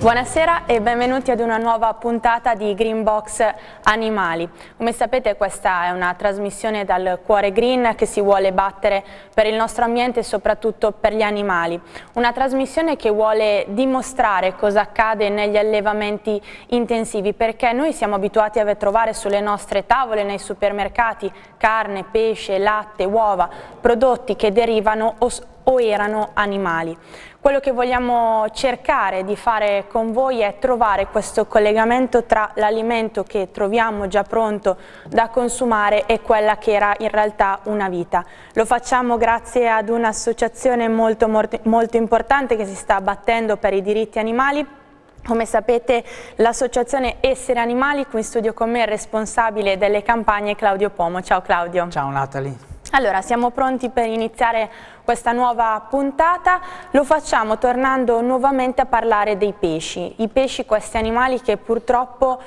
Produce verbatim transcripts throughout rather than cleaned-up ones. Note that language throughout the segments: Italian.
Buonasera e benvenuti ad una nuova puntata di Green Box Animali. Come sapete, questa è una trasmissione dal cuore green che si vuole battere per il nostro ambiente e soprattutto per gli animali. Una trasmissione che vuole dimostrare cosa accade negli allevamenti intensivi, perché noi siamo abituati a trovare sulle nostre tavole nei supermercati carne, pesce, latte, uova, prodotti che derivano o, o erano animali. Quello che vogliamo cercare di fare con voi è trovare questo collegamento tra l'alimento che troviamo già pronto da consumare e quella che era in realtà una vita. Lo facciamo grazie ad un'associazione molto, molto, molto importante che si sta battendo per i diritti animali. Come sapete, l'associazione Essere Animali, qui in studio con me il responsabile delle campagne Claudio Pomo. Ciao Claudio. Ciao Natalie. Allora, siamo pronti per iniziare questa nuova puntata. Lo facciamo tornando nuovamente a parlare dei pesci. I pesci, questi animali che purtroppo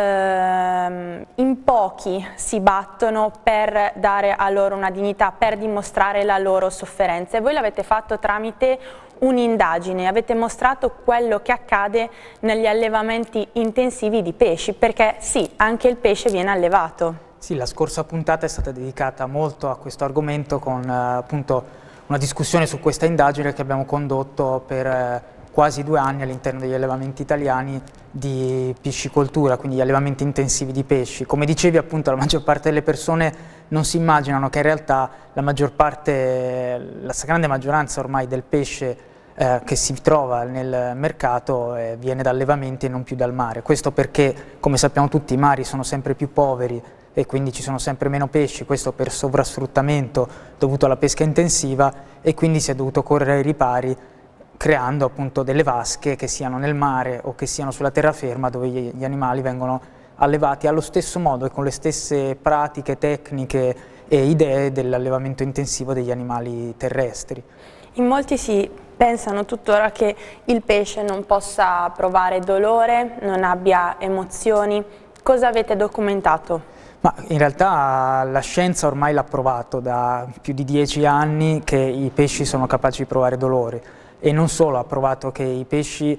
ehm, in pochi si battono per dare a loro una dignità, per dimostrare la loro sofferenza. E voi l'avete fatto tramite un'indagine, avete mostrato quello che accade negli allevamenti intensivi di pesci, perché sì, anche il pesce viene allevato. Sì, la scorsa puntata è stata dedicata molto a questo argomento con eh, appunto una discussione su questa indagine che abbiamo condotto per eh, quasi due anni all'interno degli allevamenti italiani di piscicoltura, quindi gli allevamenti intensivi di pesci. Come dicevi, appunto, la maggior parte delle persone non si immaginano che in realtà la maggior parte, la grande maggioranza ormai del pesce eh, che si trova nel mercato eh, viene da allevamenti e non più dal mare. Questo perché, come sappiamo tutti, i mari sono sempre più poveri e quindi ci sono sempre meno pesci, questo per sovrasfruttamento dovuto alla pesca intensiva, e quindi si è dovuto correre ai ripari creando appunto delle vasche che siano nel mare o che siano sulla terraferma, dove gli, gli animali vengono allevati allo stesso modo e con le stesse pratiche, tecniche e idee dell'allevamento intensivo degli animali terrestri. In molti si pensano tuttora che il pesce non possa provare dolore, non abbia emozioni. Cosa avete documentato? Ma in realtà la scienza ormai l'ha provato da più di dieci anni che i pesci sono capaci di provare dolore, e non solo, ha provato che i pesci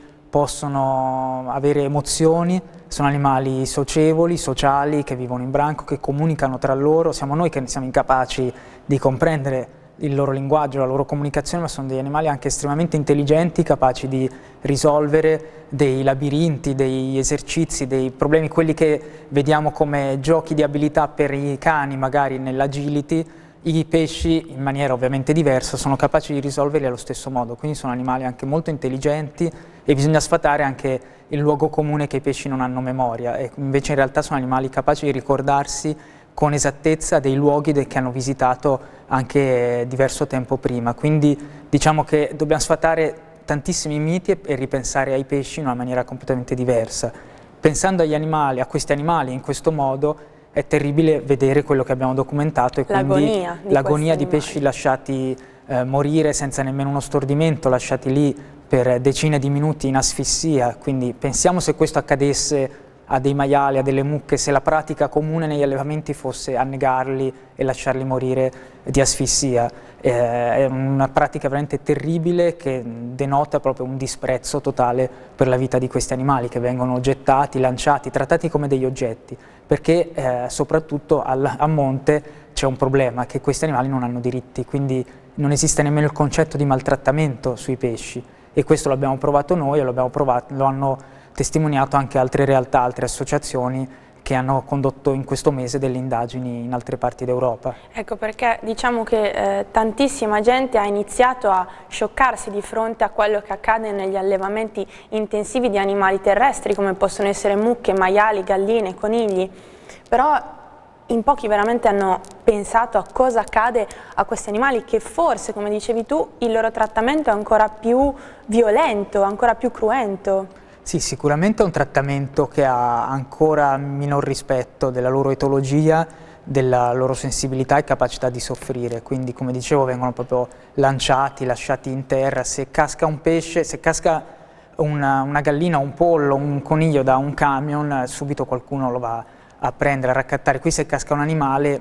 possono avere emozioni, sono animali socievoli, sociali, che vivono in branco, che comunicano tra loro. Siamo noi che siamo incapaci di comprendere il loro linguaggio, la loro comunicazione, ma sono degli animali anche estremamente intelligenti, capaci di risolvere dei labirinti, degli esercizi, dei problemi, quelli che vediamo come giochi di abilità per i cani magari nell'agility. I pesci, in maniera ovviamente diversa, sono capaci di risolverli allo stesso modo, quindi sono animali anche molto intelligenti, e bisogna sfatare anche il luogo comune che i pesci non hanno memoria, e invece in realtà sono animali capaci di ricordarsi con esattezza dei luoghi che hanno visitato anche diverso tempo prima. Quindi diciamo che dobbiamo sfatare tantissimi miti e ripensare ai pesci in una maniera completamente diversa. Pensando agli animali, a questi animali in questo modo, è terribile vedere quello che abbiamo documentato, e quindi l'agonia di, di pesci lasciati eh, morire senza nemmeno uno stordimento, lasciati lì per decine di minuti in asfissia. Quindi pensiamo se questo accadesse a dei maiali, a delle mucche, se la pratica comune negli allevamenti fosse annegarli e lasciarli morire di asfissia. Eh, è una pratica veramente terribile che denota proprio un disprezzo totale per la vita di questi animali, che vengono gettati, lanciati, trattati come degli oggetti, perché eh, soprattutto al, a monte c'è un problema, che questi animali non hanno diritti, quindi non esiste nemmeno il concetto di maltrattamento sui pesci, e questo l'abbiamo provato noi e lo, abbiamo provato, lo hanno testimoniato anche altre realtà, altre associazioni che hanno condotto in questo mese delle indagini in altre parti d'Europa. Ecco perché diciamo che eh, tantissima gente ha iniziato a scioccarsi di fronte a quello che accade negli allevamenti intensivi di animali terrestri, come possono essere mucche, maiali, galline, conigli, però in pochi veramente hanno pensato a cosa accade a questi animali, che forse, come dicevi tu, il loro trattamento è ancora più violento, ancora più cruento. Sì, sicuramente è un trattamento che ha ancora minor rispetto della loro etologia, della loro sensibilità e capacità di soffrire, quindi come dicevo vengono proprio lanciati, lasciati in terra. Se casca un pesce, se casca una, una gallina, un pollo, un coniglio da un camion, subito qualcuno lo va a prendere, a raccattare. Qui se casca un animale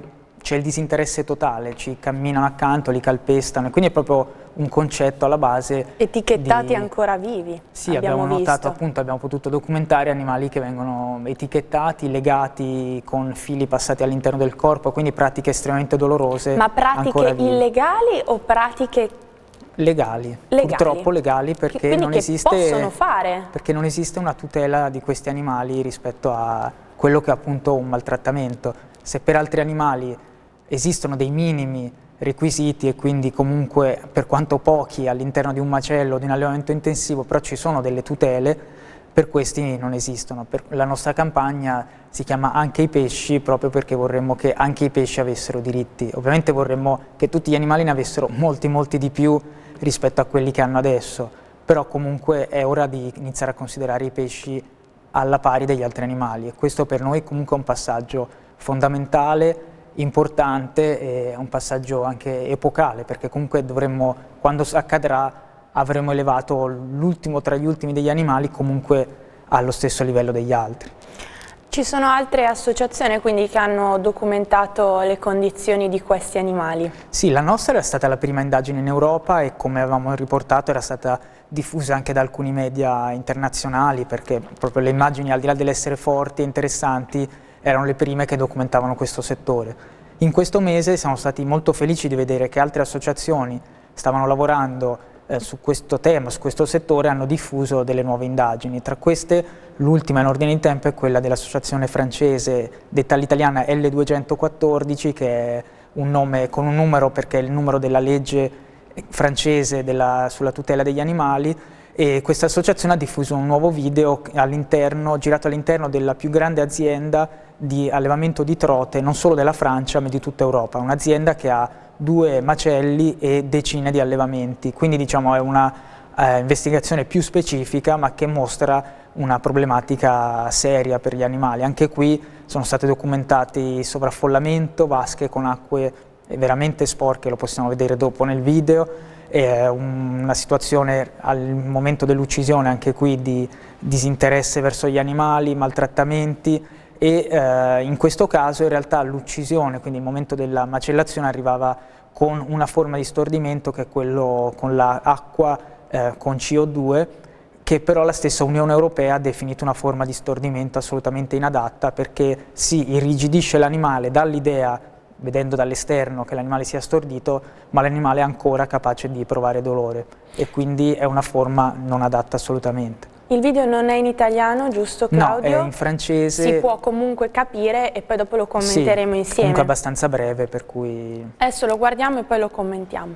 c'è il disinteresse totale, ci camminano accanto, li calpestano, e quindi è proprio un concetto alla base. Etichettati di... ancora vivi. Sì, abbiamo, abbiamo notato, visto. appunto, abbiamo potuto documentare animali che vengono etichettati, legati con fili passati all'interno del corpo, quindi pratiche estremamente dolorose. Ma pratiche illegali o pratiche legali? legali? Purtroppo legali, perché Quindi non che esiste, possono fare? Perché non esiste una tutela di questi animali rispetto a quello che è appunto un maltrattamento. Se per altri animali esistono dei minimi requisiti e quindi comunque per quanto pochi all'interno di un macello, di un allevamento intensivo, però ci sono delle tutele, per questi non esistono. Per la nostra campagna si chiama Anche i pesci, proprio perché vorremmo che anche i pesci avessero diritti. Ovviamente vorremmo che tutti gli animali ne avessero molti molti di più rispetto a quelli che hanno adesso, però comunque è ora di iniziare a considerare i pesci alla pari degli altri animali, e questo per noi comunque è un passaggio fondamentale, importante, e un passaggio anche epocale, perché comunque dovremmo, quando accadrà, avremo elevato l'ultimo tra gli ultimi degli animali comunque allo stesso livello degli altri. Ci sono altre associazioni quindi che hanno documentato le condizioni di questi animali? Sì, la nostra era stata la prima indagine in Europa e, come avevamo riportato, era stata diffusa anche da alcuni media internazionali, perché proprio le immagini, al di là dell'essere forti e interessanti, erano le prime che documentavano questo settore. In questo mese siamo stati molto felici di vedere che altre associazioni stavano lavorando eh, su questo tema, su questo settore, hanno diffuso delle nuove indagini. Tra queste l'ultima in ordine di tempo è quella dell'associazione francese detta all'italiana L duecentoquattordici, che è un nome con un numero perché è il numero della legge francese della, sulla tutela degli animali, e questa associazione ha diffuso un nuovo video all'interno, girato all'interno della più grande azienda di allevamento di trote, non solo della Francia ma di tutta Europa, un'azienda che ha due macelli e decine di allevamenti, quindi diciamo è una eh, investigazione più specifica, ma che mostra una problematica seria per gli animali. Anche qui sono stati documentati sovraffollamento, vasche con acque veramente sporche, lo possiamo vedere dopo nel video, è una situazione al momento dell'uccisione anche qui di disinteresse verso gli animali, maltrattamenti, e eh, in questo caso in realtà l'uccisione, quindi il momento della macellazione, arrivava con una forma di stordimento che è quello con l'acqua eh, con C O due, che però la stessa Unione Europea ha definito una forma di stordimento assolutamente inadatta, perché si irrigidisce l'animale dall'idea, vedendo dall'esterno, che l'animale sia stordito, ma l'animale è ancora capace di provare dolore, e quindi è una forma non adatta assolutamente. Il video non è in italiano, giusto Claudio? No, è in francese. Si può comunque capire e poi dopo lo commenteremo sì, insieme. Comunque abbastanza breve, per cui... Adesso lo guardiamo e poi lo commentiamo.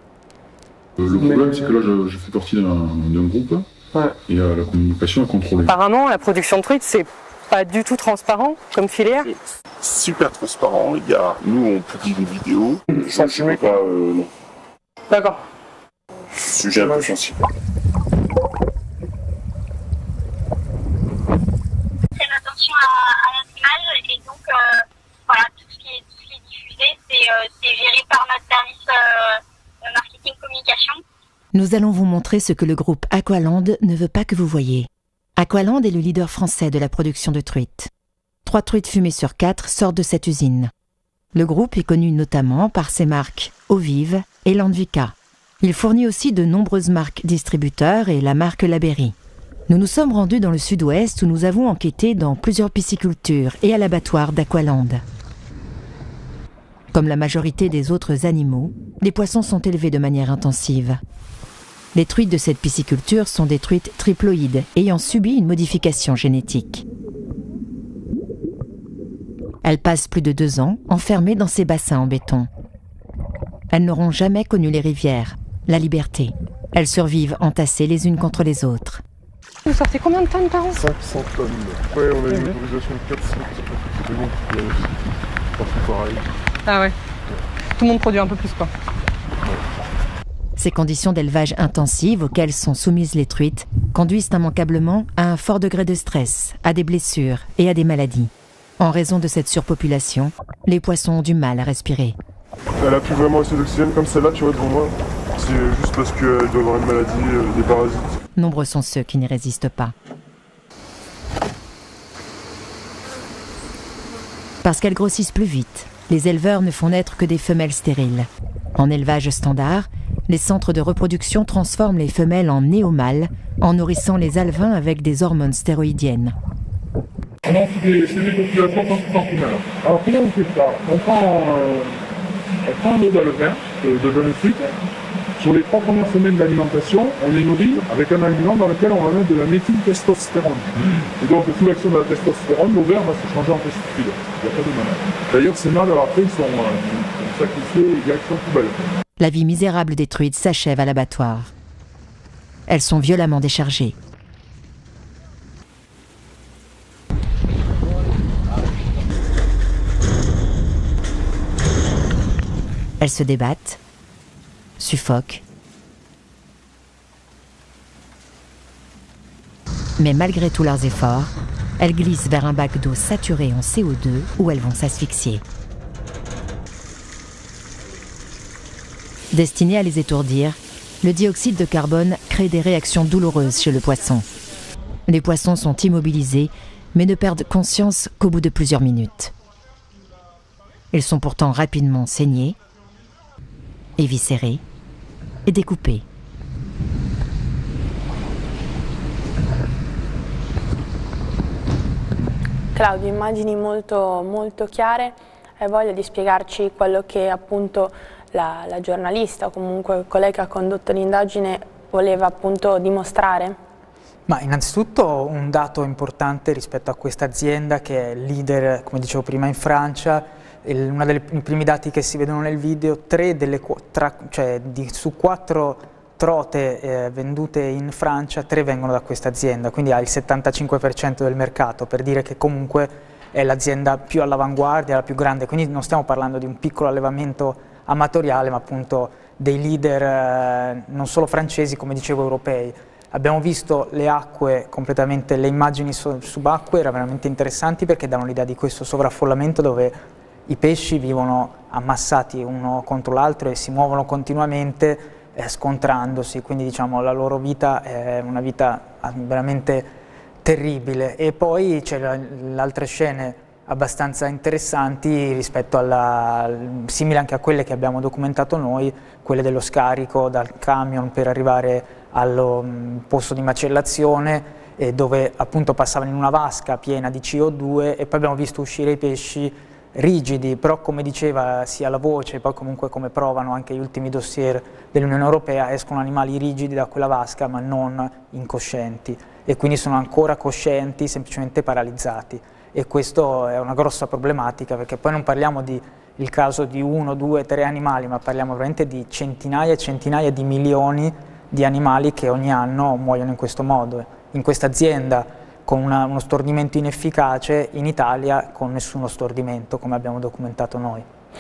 Euh, le problème, c'est que là, je, je fais partie d'un groupe, ouais. Et euh, la communication est contrôlée. Apparemment, la production de truites, c'est pas du tout transparent comme filière. Super transparent. Il y a, nous, on publie des vidéos. Sans fumer. Euh, D'accord. Sujet un peu sensible. Attention à, à l'animal, et donc euh, voilà, tout ce qui est, tout ce qui est diffusé, c'est euh, géré par notre service euh, marketing communication. Nous allons vous montrer ce que le groupe Aqualand ne veut pas que vous voyez. Aqualand est le leader français de la production de truites. Trois truites fumées sur quatre sortent de cette usine. Le groupe est connu notamment par ses marques Eau Vive et Landvika. Il fournit aussi de nombreuses marques distributeurs et la marque Laberry. Nous nous sommes rendus dans le sud-ouest où nous avons enquêté dans plusieurs piscicultures et à l'abattoir d'Aqualand. Comme la majorité des autres animaux, les poissons sont élevés de manière intensive. Les truites de cette pisciculture sont des truites triploïdes ayant subi une modification génétique. Elles passent plus de deux ans enfermées dans ces bassins en béton. Elles n'auront jamais connu les rivières, la liberté. Elles survivent entassées les unes contre les autres. Vous sortez combien de tonnes par an? cinq cents tonnes. Ouais, on a une autorisation de quatre cents. Mais bon, il y a aussi partout pareil. Ah ouais. Tout le monde produit un peu plus, quoi. Ces conditions d'élevage intensives auxquelles sont soumises les truites conduisent immanquablement à un fort degré de stress, à des blessures et à des maladies. En raison de cette surpopulation, les poissons ont du mal à respirer. Elle a plus vraiment assez d'oxygène comme celle-là, tu vois, devant moi. C'est juste parce qu'elle doit avoir une maladie, des parasites. Nombreux sont ceux qui n'y résistent pas. Parce qu'elles grossissent plus vite, les éleveurs ne font naître que des femelles stériles. En élevage standard, les centres de reproduction transforment les femelles en néomâles en nourrissant les alevins avec des hormones stéroïdiennes. Non, c'est des, des populations cent pour cent femelles. Alors comment on fait ça? On prend, euh, on prend un lot d'alevin, de, de jeunes trucs. Sur les trois premières semaines d'alimentation, on les nourrit avec un aliment dans lequel on va mettre de la méthyltestostérone. Et donc, sous l'action de la testostérone, l'ovaire va se changer en testicule. Il n'y a pas de malade. D'ailleurs, ces mâles, après, ils sont, euh, sont sacrifiés direction poubelle. La vie misérable des truites s'achève à l'abattoir. Elles sont violemment déchargées. Elles se débattent, suffoquent. Mais malgré tous leurs efforts, elles glissent vers un bac d'eau saturé en C O deux où elles vont s'asphyxier. Destiné à les étourdir, le dioxyde de carbone crée des réactions douloureuses chez le poisson. Les poissons sont immobilisés, mais ne perdent conscience qu'au bout de plusieurs minutes. Ils sont pourtant rapidement saignés, éviscérés et découpés. Claudio, immagini molto, molto chiare, hai voglia di spiegarci quello che appunto la, la giornalista o comunque colei che ha condotto l'indagine voleva appunto dimostrare? Ma innanzitutto un dato importante rispetto a questa azienda che è leader, come dicevo prima, in Francia. Uno dei primi dati che si vedono nel video, tre delle, tra, cioè di, su quattro trote eh, vendute in Francia, tre vengono da questa azienda, quindi ha il settantacinque per cento del mercato, per dire che comunque è l'azienda più all'avanguardia, la più grande, quindi non stiamo parlando di un piccolo allevamento amatoriale, ma appunto dei leader eh, non solo francesi, come dicevo, europei. Abbiamo visto le acque completamente, le immagini subacquee erano veramente interessanti perché danno l'idea di questo sovraffollamento dove i pesci vivono ammassati uno contro l'altro e si muovono continuamente eh, scontrandosi, quindi diciamo la loro vita è una vita veramente terribile. E poi c'è le altre scene abbastanza interessanti rispetto alla, simili anche a quelle che abbiamo documentato noi, quelle dello scarico dal camion per arrivare al um, posto di macellazione, eh, dove appunto passavano in una vasca piena di C O due e poi abbiamo visto uscire i pesci rigidi, però come diceva sia la voce e poi comunque come provano anche gli ultimi dossier dell'Unione Europea, escono animali rigidi da quella vasca ma non incoscienti e quindi sono ancora coscienti, semplicemente paralizzati, e questo è una grossa problematica perché poi non parliamo di il caso di uno, due, tre animali, ma parliamo veramente di centinaia e centinaia di milioni di animali che ogni anno muoiono in questo modo. In questa azienda con una, uno stordimento inefficace, in Italia con nessuno stordimento, come abbiamo documentato noi.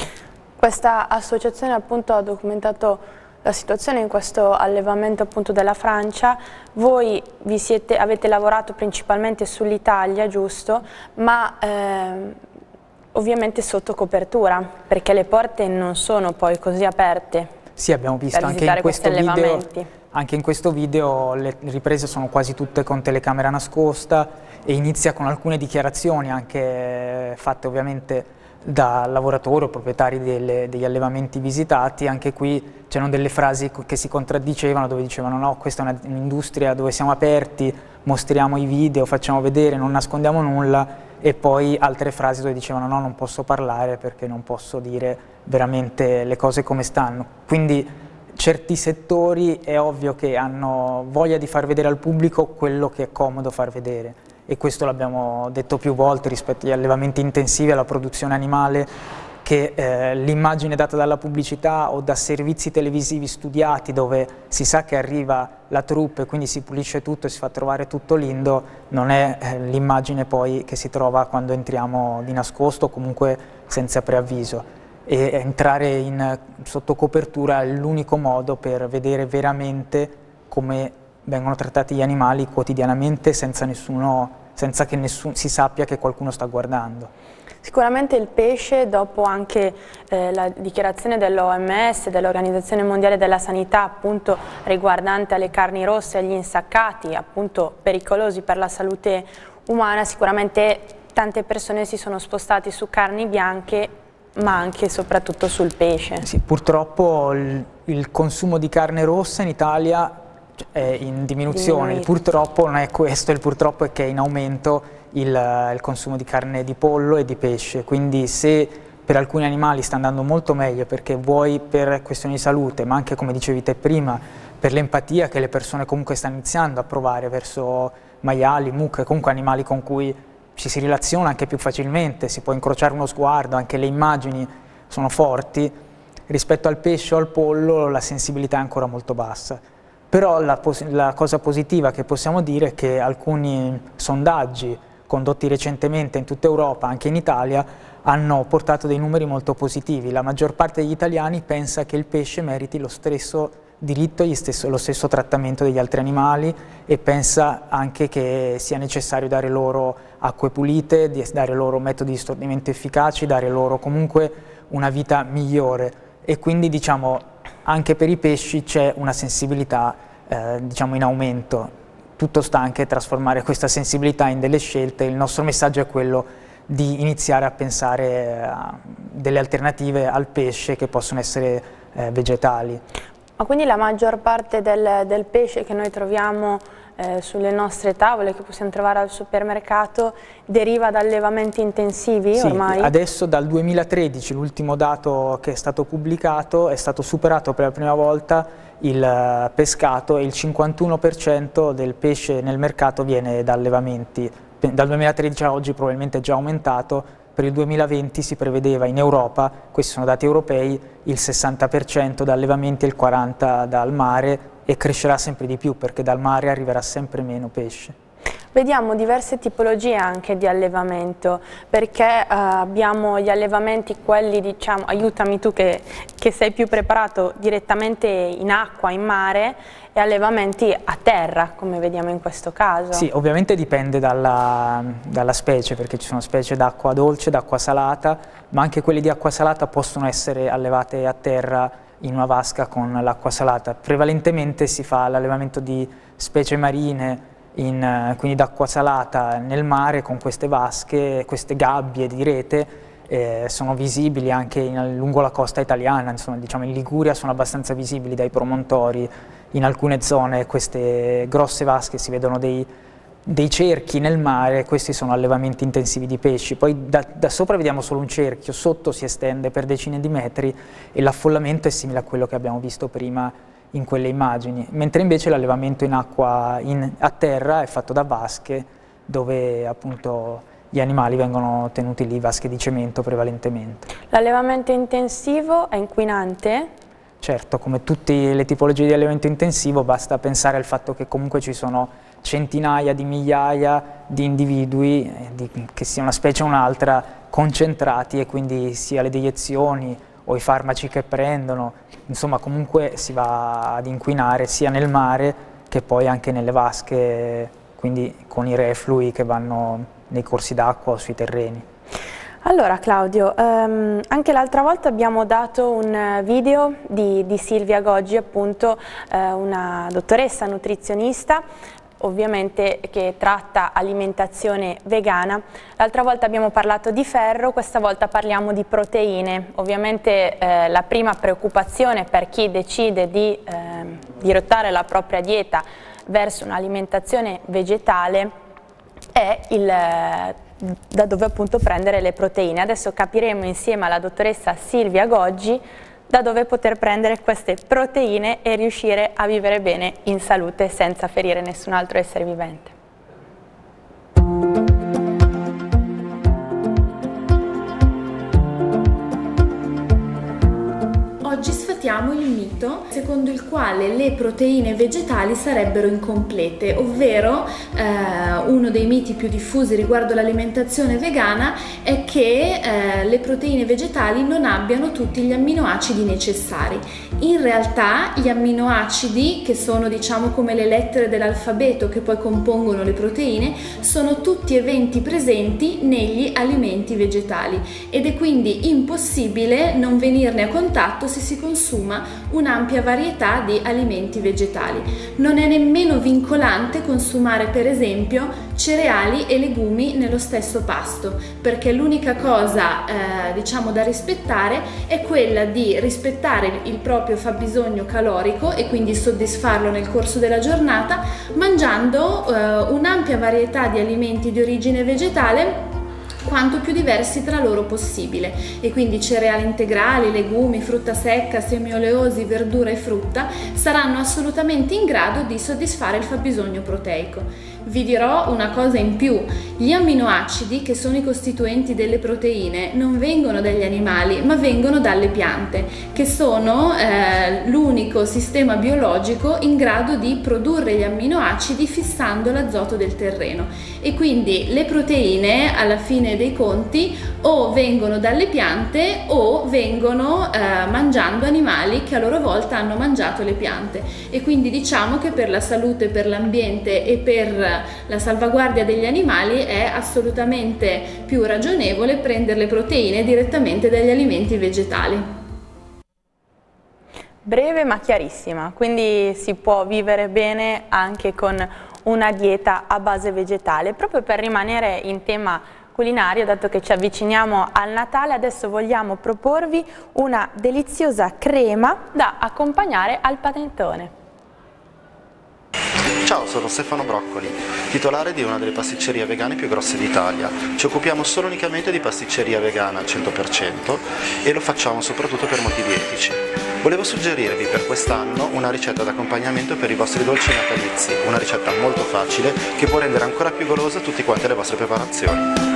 Questa associazione appunto ha documentato la situazione in questo allevamento appunto della Francia. Voi vi siete, avete lavorato principalmente sull'Italia, giusto? Ma eh, ovviamente sotto copertura, perché le porte non sono poi così aperte. Sì, abbiamo visto anche in questo video. Anche in questo video le riprese sono quasi tutte con telecamera nascosta e inizia con alcune dichiarazioni anche fatte ovviamente da lavoratori o proprietari delle, degli allevamenti visitati. Anche qui c'erano delle frasi che si contraddicevano, dove dicevano no, questa è un'industria dove siamo aperti, mostriamo i video, facciamo vedere, non nascondiamo nulla, e poi altre frasi dove dicevano no, non posso parlare perché non posso dire veramente le cose come stanno. Quindi certi settori è ovvio che hanno voglia di far vedere al pubblico quello che è comodo far vedere, e questo l'abbiamo detto più volte rispetto agli allevamenti intensivi, alla produzione animale, che eh, l'immagine data dalla pubblicità o da servizi televisivi studiati dove si sa che arriva la troupe e quindi si pulisce tutto e si fa trovare tutto lindo, non è eh, l'immagine poi che si trova quando entriamo di nascosto o comunque senza preavviso. E entrare in, sotto copertura è l'unico modo per vedere veramente come vengono trattati gli animali quotidianamente senza, nessuno, senza che nessuno si sappia che qualcuno sta guardando. Sicuramente il pesce, dopo anche eh, la dichiarazione dell'O M S, dell'Organizzazione Mondiale della Sanità, appunto riguardante alle carni rosse e agli insaccati, appunto pericolosi per la salute umana, sicuramente tante persone si sono spostate su carni bianche ma anche e soprattutto sul pesce. Sì, purtroppo il, il consumo di carne rossa in Italia è in diminuzione, il purtroppo non è questo, il purtroppo è che è in aumento il, il consumo di carne di pollo e di pesce, quindi se per alcuni animali sta andando molto meglio, perché vuoi per questioni di salute, ma anche come dicevi te prima, per l'empatia che le persone comunque stanno iniziando a provare verso maiali, mucche, comunque animali con cui ci si relaziona anche più facilmente, si può incrociare uno sguardo, anche le immagini sono forti, rispetto al pesce o al pollo la sensibilità è ancora molto bassa. Però la, la cosa positiva che possiamo dire è che alcuni sondaggi condotti recentemente in tutta Europa, anche in Italia, hanno portato dei numeri molto positivi. La maggior parte degli italiani pensa che il pesce meriti lo stesso diritto e stesso, lo stesso trattamento degli altri animali, e pensa anche che sia necessario dare loro acque pulite, dare loro metodi di stordimento efficaci, dare loro comunque una vita migliore, e quindi diciamo anche per i pesci c'è una sensibilità eh, diciamo in aumento. Tutto sta anche a trasformare questa sensibilità in delle scelte. Il nostro messaggio è quello di iniziare a pensare a delle alternative al pesce che possono essere eh, vegetali. Ma quindi la maggior parte del, del pesce che noi troviamo eh, sulle nostre tavole, che possiamo trovare al supermercato, deriva da allevamenti intensivi sì, ormai? Adesso dal duemilatredici, l'ultimo dato che è stato pubblicato, è stato superato per la prima volta il pescato, e il cinquantuno per cento del pesce nel mercato viene da allevamenti. Dal duemilatredici a oggi probabilmente è già aumentato. Per il duemilaventi si prevedeva in Europa, questi sono dati europei, il sessanta per cento da allevamenti e il quaranta per cento dal mare, e crescerà sempre di più perché dal mare arriverà sempre meno pesce. Vediamo diverse tipologie anche di allevamento, perché eh, abbiamo gli allevamenti, quelli diciamo, aiutami tu che, che sei più preparato, direttamente in acqua, in mare, e allevamenti a terra, come vediamo in questo caso. Sì, ovviamente dipende dalla, dalla specie, perché ci sono specie d'acqua dolce, d'acqua salata, ma anche quelle di acqua salata possono essere allevate a terra in una vasca con l'acqua salata. Prevalentemente si fa l'allevamento di specie marine, in, quindi d'acqua salata nel mare, con queste vasche, queste gabbie di rete, eh, sono visibili anche in, lungo la costa italiana, insomma, diciamo in Liguria sono abbastanza visibili dai promontori. In alcune zone queste grosse vasche si vedono dei, dei cerchi nel mare, questi sono allevamenti intensivi di pesci. Poi da, da sopra vediamo solo un cerchio, sotto si estende per decine di metri e l'affollamento è simile a quello che abbiamo visto prima in quelle immagini, mentre invece l'allevamento in acqua, in, a terra, è fatto da vasche dove appunto gli animali vengono tenuti lì, vasche di cemento prevalentemente. L'allevamento intensivo è inquinante? Certo, come tutte le tipologie di allevamento intensivo, basta pensare al fatto che comunque ci sono centinaia di migliaia di individui, eh, di, che sia una specie o un'altra, concentrati, e quindi sia le deiezioni o i farmaci che prendono, insomma comunque si va ad inquinare sia nel mare che poi anche nelle vasche, quindi con i reflui che vanno nei corsi d'acqua o sui terreni. Allora Claudio, ehm, anche l'altra volta abbiamo dato un video di, di Silvia Goggi, appunto eh, una dottoressa nutrizionista, ovviamente che tratta alimentazione vegana. L'altra volta abbiamo parlato di ferro, questa volta parliamo di proteine. Ovviamente eh, la prima preoccupazione per chi decide di eh, dirottare la propria dieta verso un'alimentazione vegetale è il, da dove appunto prendere le proteine. Adesso capiremo insieme alla dottoressa Silvia Goggi da dove poter prendere queste proteine e riuscire a vivere bene in salute senza ferire nessun altro essere vivente. Oggi sfatiamo il mito secondo il quale le proteine vegetali sarebbero incomplete, ovvero eh, uno dei miti più diffusi riguardo l'alimentazione vegana è che eh, le proteine vegetali non abbiano tutti gli amminoacidi necessari. In realtà gli amminoacidi, che sono diciamo come le lettere dell'alfabeto che poi compongono le proteine, sono tutti eventi presenti negli alimenti vegetali ed è quindi impossibile non venirne a contatto se si consuma un'ampia varietà di alimenti vegetali. Non è nemmeno vincolante consumare per esempio cereali e legumi nello stesso pasto, perché l'unica cosa eh, diciamo da rispettare è quella di rispettare il proprio fabbisogno calorico e quindi soddisfarlo nel corso della giornata mangiando eh, un'ampia varietà di alimenti di origine vegetale quanto più diversi tra loro possibile, e quindi cereali integrali, legumi, frutta secca, semi oleosi, verdura e frutta saranno assolutamente in grado di soddisfare il fabbisogno proteico. Vi dirò una cosa in più: gli amminoacidi, che sono i costituenti delle proteine, non vengono dagli animali ma vengono dalle piante, che sono eh, l'unico sistema biologico in grado di produrre gli amminoacidi fissando l'azoto del terreno, e quindi le proteine alla fine dei conti o vengono dalle piante o vengono eh, mangiando animali che a loro volta hanno mangiato le piante, e quindi diciamo che per la salute, per l'ambiente e per la salvaguardia degli animali è assolutamente più ragionevole prendere le proteine direttamente dagli alimenti vegetali. Breve ma chiarissima, quindi si può vivere bene anche con una dieta a base vegetale. Proprio per rimanere in tema culinario, dato che ci avviciniamo al Natale, adesso vogliamo proporvi una deliziosa crema da accompagnare al panettone. Ciao, sono Stefano Broccoli, titolare di una delle pasticcerie vegane più grosse d'Italia. Ci occupiamo solo unicamente di pasticceria vegana al cento per cento e lo facciamo soprattutto per motivi etici. Volevo suggerirvi per quest'anno una ricetta d'accompagnamento per i vostri dolci natalizi, una ricetta molto facile che può rendere ancora più golosa tutte quante le vostre preparazioni.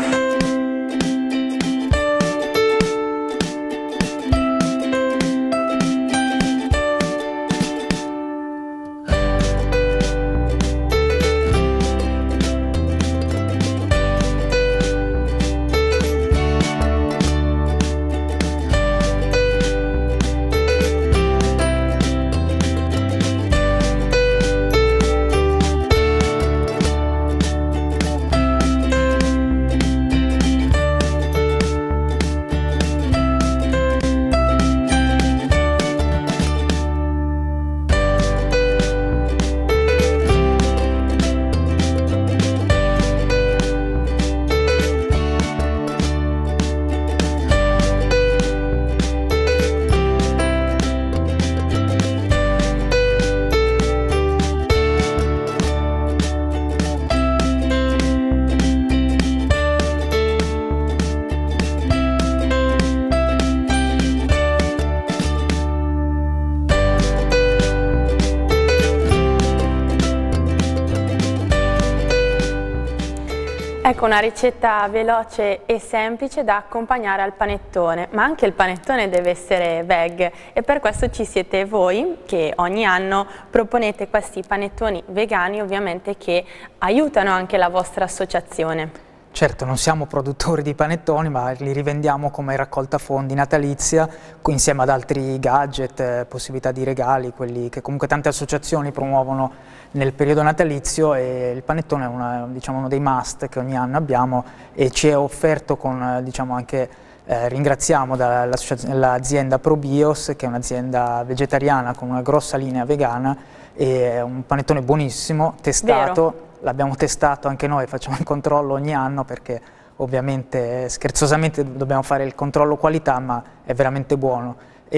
Ecco una ricetta veloce e semplice da accompagnare al panettone, ma anche il panettone deve essere veg, e per questo ci siete voi che ogni anno proponete questi panettoni vegani, ovviamente, che aiutano anche la vostra associazione. Certo, non siamo produttori di panettoni, ma li rivendiamo come raccolta fondi natalizia insieme ad altri gadget, eh, possibilità di regali, quelli che comunque tante associazioni promuovono nel periodo natalizio, e il panettone è una, diciamo, uno dei must che ogni anno abbiamo, e ci è offerto con, diciamo, anche eh, ringraziamo l'azienda ProBios, che è un'azienda vegetariana con una grossa linea vegana, e è un panettone buonissimo, testato. Vero. L'abbiamo testato anche noi, facciamo il controllo ogni anno perché ovviamente scherzosamente dobbiamo fare il controllo qualità, ma è veramente buono,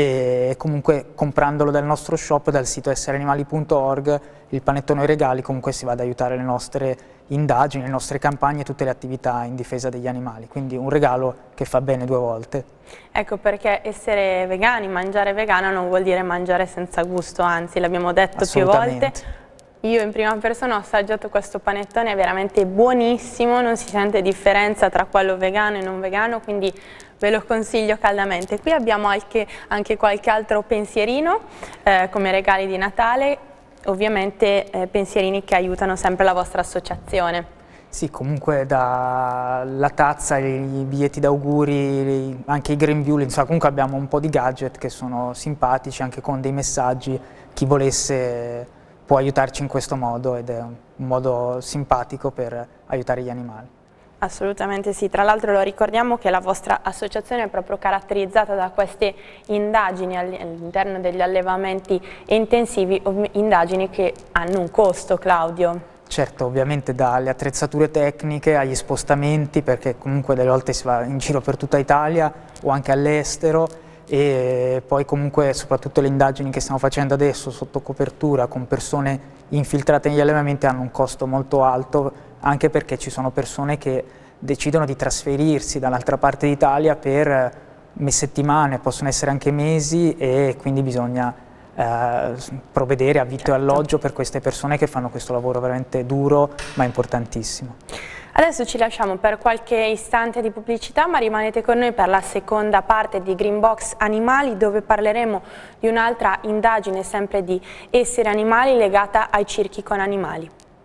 e comunque comprandolo dal nostro shop, dal sito essere animali punto org, il panettone e i regali comunque si va ad aiutare le nostre indagini, le nostre campagne e tutte le attività in difesa degli animali, quindi un regalo che fa bene due volte. Ecco perché essere vegani, mangiare vegano non vuol dire mangiare senza gusto, anzi l'abbiamo detto più volte. Io in prima persona ho assaggiato questo panettone, è veramente buonissimo, non si sente differenza tra quello vegano e non vegano, quindi ve lo consiglio caldamente. Qui abbiamo anche, anche qualche altro pensierino eh, come regali di Natale, ovviamente eh, pensierini che aiutano sempre la vostra associazione. Sì, comunque dalla tazza, i biglietti d'auguri, anche i grembiuli, insomma comunque abbiamo un po' di gadget che sono simpatici, anche con dei messaggi, chi volesse può aiutarci in questo modo, ed è un modo simpatico per aiutare gli animali. Assolutamente sì, tra l'altro lo ricordiamo che la vostra associazione è proprio caratterizzata da queste indagini all'interno degli allevamenti intensivi, indagini che hanno un costo, Claudio. certo, ovviamente dalle attrezzature tecniche agli spostamenti, perché comunque delle volte si va in giro per tutta Italia o anche all'estero, e poi comunque soprattutto le indagini che stiamo facendo adesso sotto copertura con persone infiltrate negli allevamenti hanno un costo molto alto, anche perché ci sono persone che decidono di trasferirsi dall'altra parte d'Italia per settimane, possono essere anche mesi, e quindi bisogna Eh, provvedere a vitto e alloggio per queste persone che fanno questo lavoro veramente duro ma importantissimo. Adesso ci lasciamo per qualche istante di pubblicità, ma rimanete con noi per la seconda parte di Green Box Animali, dove parleremo di un'altra indagine sempre di esseri animali legata ai circhi con animali.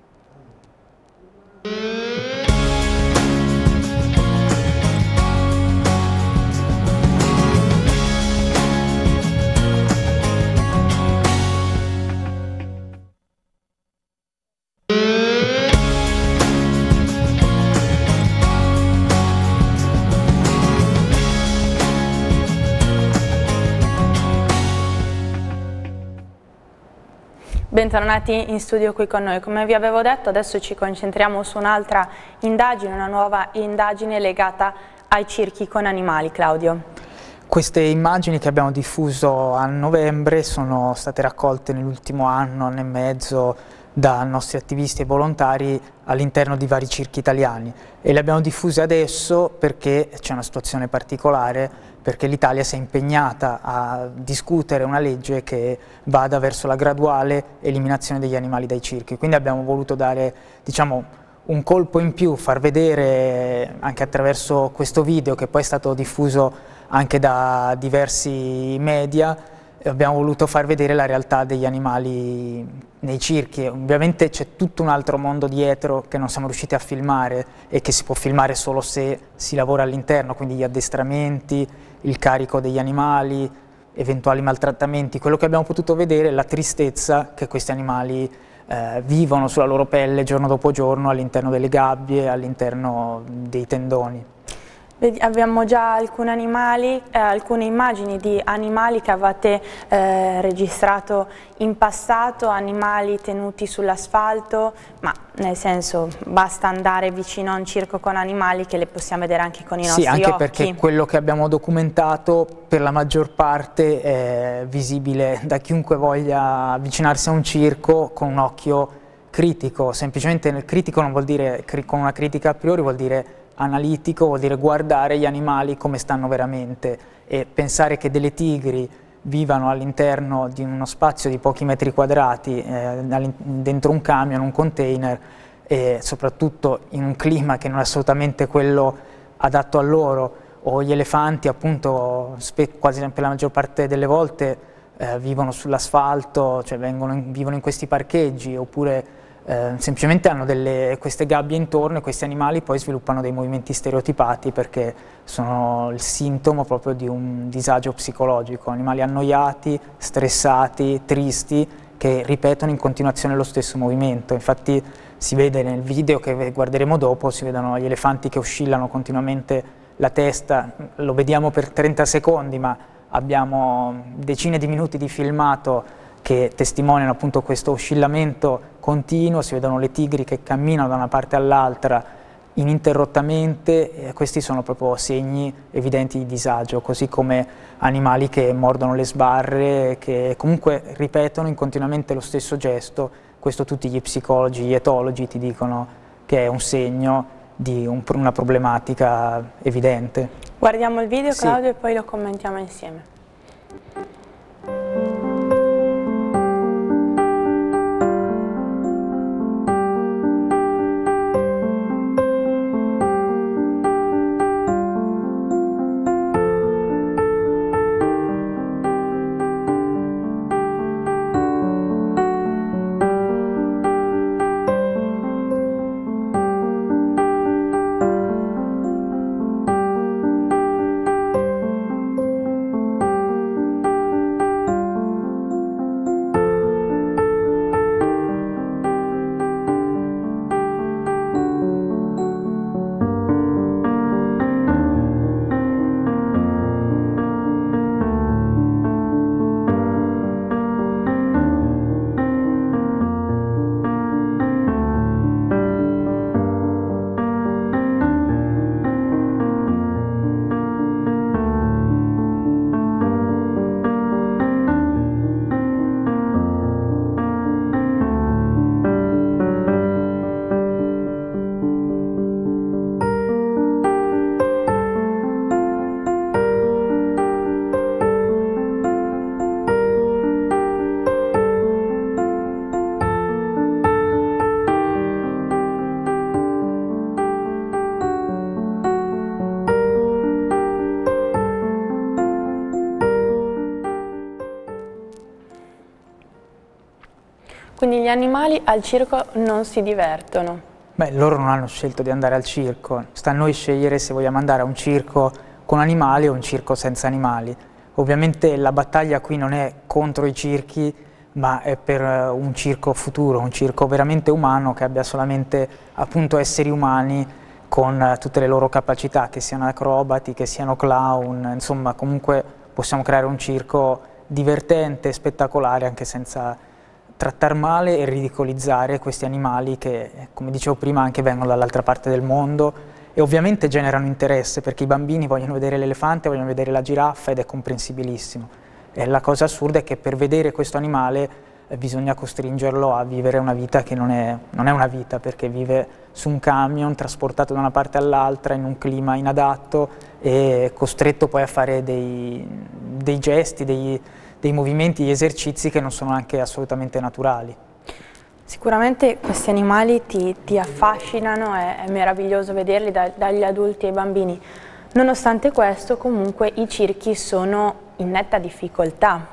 Bentornati in studio qui con noi. Come vi avevo detto, adesso ci concentriamo su un'altra indagine, una nuova indagine legata ai circhi con animali. Claudio. Queste immagini che abbiamo diffuso a novembre sono state raccolte nell'ultimo anno, anno e mezzo, da nostri attivisti e volontari all'interno di vari circhi italiani, e le abbiamo diffuse adesso perché c'è una situazione particolare, perché l'Italia si è impegnata a discutere una legge che vada verso la graduale eliminazione degli animali dai circhi. Quindi abbiamo voluto dare, diciamo, un colpo in più, far vedere anche attraverso questo video, che poi è stato diffuso anche da diversi media, abbiamo voluto far vedere la realtà degli animali nei circhi. Ovviamente c'è tutto un altro mondo dietro che non siamo riusciti a filmare e che si può filmare solo se si lavora all'interno, quindi gli addestramenti, il carico degli animali, eventuali maltrattamenti. Quello che abbiamo potuto vedere è la tristezza che questi animali eh, vivono sulla loro pelle giorno dopo giorno all'interno delle gabbie, all'interno dei tendoni. Abbiamo già alcuni animali, eh, alcune immagini di animali che avete eh, registrato in passato, animali tenuti sull'asfalto, ma nel senso basta andare vicino a un circo con animali che le possiamo vedere anche con i nostri occhi. Sì, anche perché quello che abbiamo documentato per la maggior parte è visibile da chiunque voglia avvicinarsi a un circo con un occhio critico. Semplicemente nel critico non vuol dire con una critica a priori, vuol dire analitico, vuol dire guardare gli animali come stanno veramente, e pensare che delle tigri vivano all'interno di uno spazio di pochi metri quadrati, eh, dentro un camion, un container, e soprattutto in un clima che non è assolutamente quello adatto a loro, o gli elefanti appunto quasi per la maggior parte delle volte eh, vivono sull'asfalto, cioè vengono in, vivono in questi parcheggi, oppure Eh, semplicemente hanno delle, queste gabbie intorno, e questi animali poi sviluppano dei movimenti stereotipati perché sono il sintomo proprio di un disagio psicologico, animali annoiati, stressati, tristi, che ripetono in continuazione lo stesso movimento. Infatti si vede nel video che guarderemo dopo, si vedono gli elefanti che oscillano continuamente la testa, lo vediamo per trenta secondi, ma abbiamo decine di minuti di filmato che testimoniano appunto questo oscillamento continuo. Si vedono le tigri che camminano da una parte all'altra ininterrottamente, e questi sono proprio segni evidenti di disagio, così come animali che mordono le sbarre, che comunque ripetono in continuamente lo stesso gesto. Questo tutti gli psicologi, gli etologi ti dicono che è un segno di un, una problematica evidente. Guardiamo il video, Claudio, sì, e poi lo commentiamo insieme. Quindi gli animali al circo non si divertono? Beh, loro non hanno scelto di andare al circo, sta a noi scegliere se vogliamo andare a un circo con animali o un circo senza animali. Ovviamente la battaglia qui non è contro i circhi, ma è per un circo futuro, un circo veramente umano che abbia solamente appunto esseri umani con tutte le loro capacità, che siano acrobati, che siano clown, insomma comunque possiamo creare un circo divertente, spettacolare, anche senza trattare male e ridicolizzare questi animali che, come dicevo prima, anche vengono dall'altra parte del mondo e ovviamente generano interesse, perché i bambini vogliono vedere l'elefante, vogliono vedere la giraffa ed è comprensibilissimo. E la cosa assurda è che per vedere questo animale eh, bisogna costringerlo a vivere una vita che non è, non è una vita, perché vive su un camion trasportato da una parte all'altra in un clima inadatto e costretto poi a fare dei, dei gesti, dei, dei movimenti, degli esercizi che non sono anche assolutamente naturali. Sicuramente questi animali ti, ti affascinano, è, è meraviglioso vederli da, dagli adulti ai bambini. Nonostante questo, comunque, i circhi sono in netta difficoltà.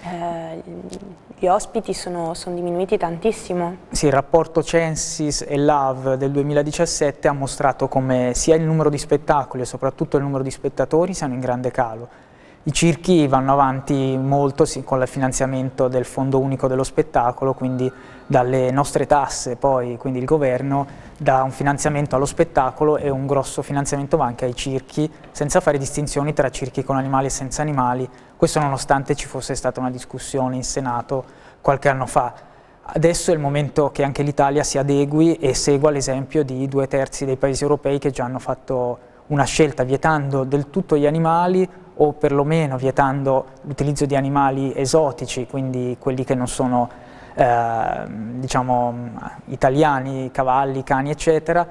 Eh, gli ospiti sono, sono diminuiti tantissimo. Sì, il rapporto Censis e Love del duemiladiciassette ha mostrato come sia il numero di spettacoli e soprattutto il numero di spettatori siano in grande calo. I circhi vanno avanti molto sì, con il finanziamento del Fondo Unico dello Spettacolo, quindi dalle nostre tasse, poi quindi il governo dà un finanziamento allo spettacolo e un grosso finanziamento va anche ai circhi, senza fare distinzioni tra circhi con animali e senza animali, questo nonostante ci fosse stata una discussione in Senato qualche anno fa. Adesso è il momento che anche l'Italia si adegui e segua l'esempio di due terzi dei paesi europei che già hanno fatto una scelta vietando del tutto gli animali o perlomeno vietando l'utilizzo di animali esotici, quindi quelli che non sono eh, diciamo italiani, cavalli, cani eccetera,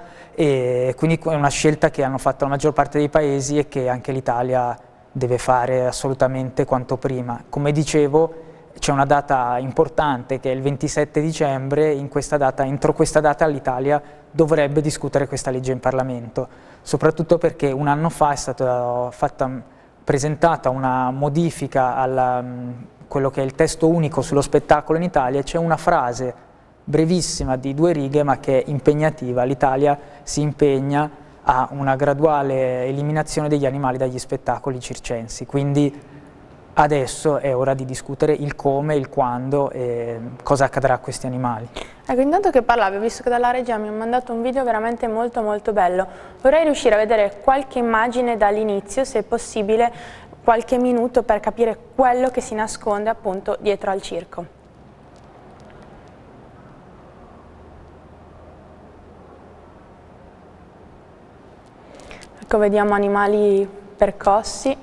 e quindi è una scelta che hanno fatto la maggior parte dei paesi e che anche l'Italia deve fare assolutamente quanto prima. Come dicevo, c'è una data importante che è il ventisette dicembre, in questa data, entro questa data l'Italia dovrebbe discutere questa legge in Parlamento, soprattutto perché un anno fa è stata fatta, presentata una modifica a quello che è il testo unico sullo spettacolo in Italia e c'è una frase brevissima di due righe ma che è impegnativa. L'Italia si impegna a una graduale eliminazione degli animali dagli spettacoli circensi, quindi adesso è ora di discutere il come, il quando e cosa accadrà a questi animali. Ecco, intanto che parlavi, ho visto che dalla regia mi ha mandato un video veramente molto molto bello. Vorrei riuscire a vedere qualche immagine dall'inizio, se è possibile, qualche minuto per capire quello che si nasconde appunto dietro al circo. Ecco, vediamo animali percossi.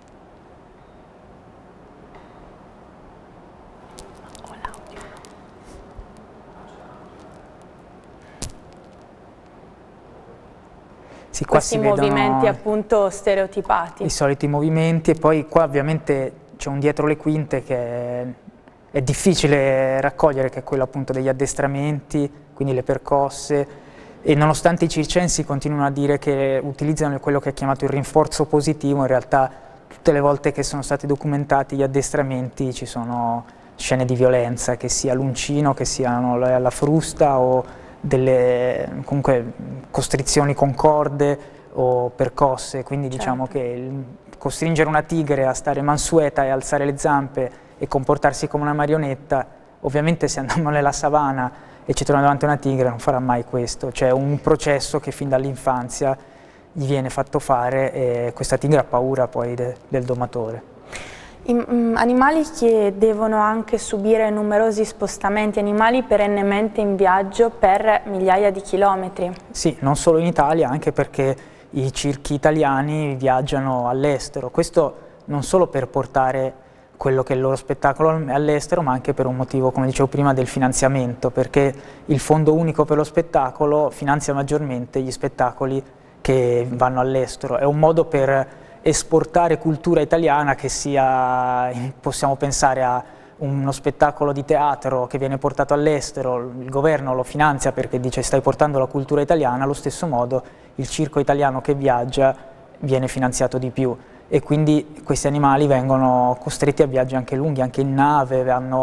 Sì, qua questi si movimenti vedono appunto stereotipati. I soliti movimenti e poi qua ovviamente c'è un dietro le quinte che è, è difficile raccogliere, che è quello appunto degli addestramenti, quindi le percosse, e nonostante i circensi continuino a dire che utilizzano quello che è chiamato il rinforzo positivo, in realtà tutte le volte che sono stati documentati gli addestramenti ci sono scene di violenza, che sia l'uncino, che siano la, la frusta o delle comunque costrizioni con corde o percosse, quindi certo. Diciamo che il, costringere una tigre a stare mansueta e alzare le zampe e comportarsi come una marionetta, ovviamente se andiamo nella savana e ci troviamo davanti a una tigre non farà mai questo, c'è un processo che fin dall'infanzia gli viene fatto fare e questa tigre ha paura poi de, del domatore. I, um, animali che devono anche subire numerosi spostamenti, animali perennemente in viaggio per migliaia di chilometri. Sì, non solo in Italia, anche perché i circhi italiani viaggiano all'estero, questo non solo per portare quello che è il loro spettacolo all'estero, ma anche per un motivo, come dicevo prima, del finanziamento, perché il Fondo Unico per lo Spettacolo finanzia maggiormente gli spettacoli che vanno all'estero, è un modo per esportare cultura italiana, che sia, possiamo pensare a uno spettacolo di teatro che viene portato all'estero, il governo lo finanzia perché dice stai portando la cultura italiana, allo stesso modo il circo italiano che viaggia viene finanziato di più e quindi questi animali vengono costretti a viaggi anche lunghi, anche in nave, hanno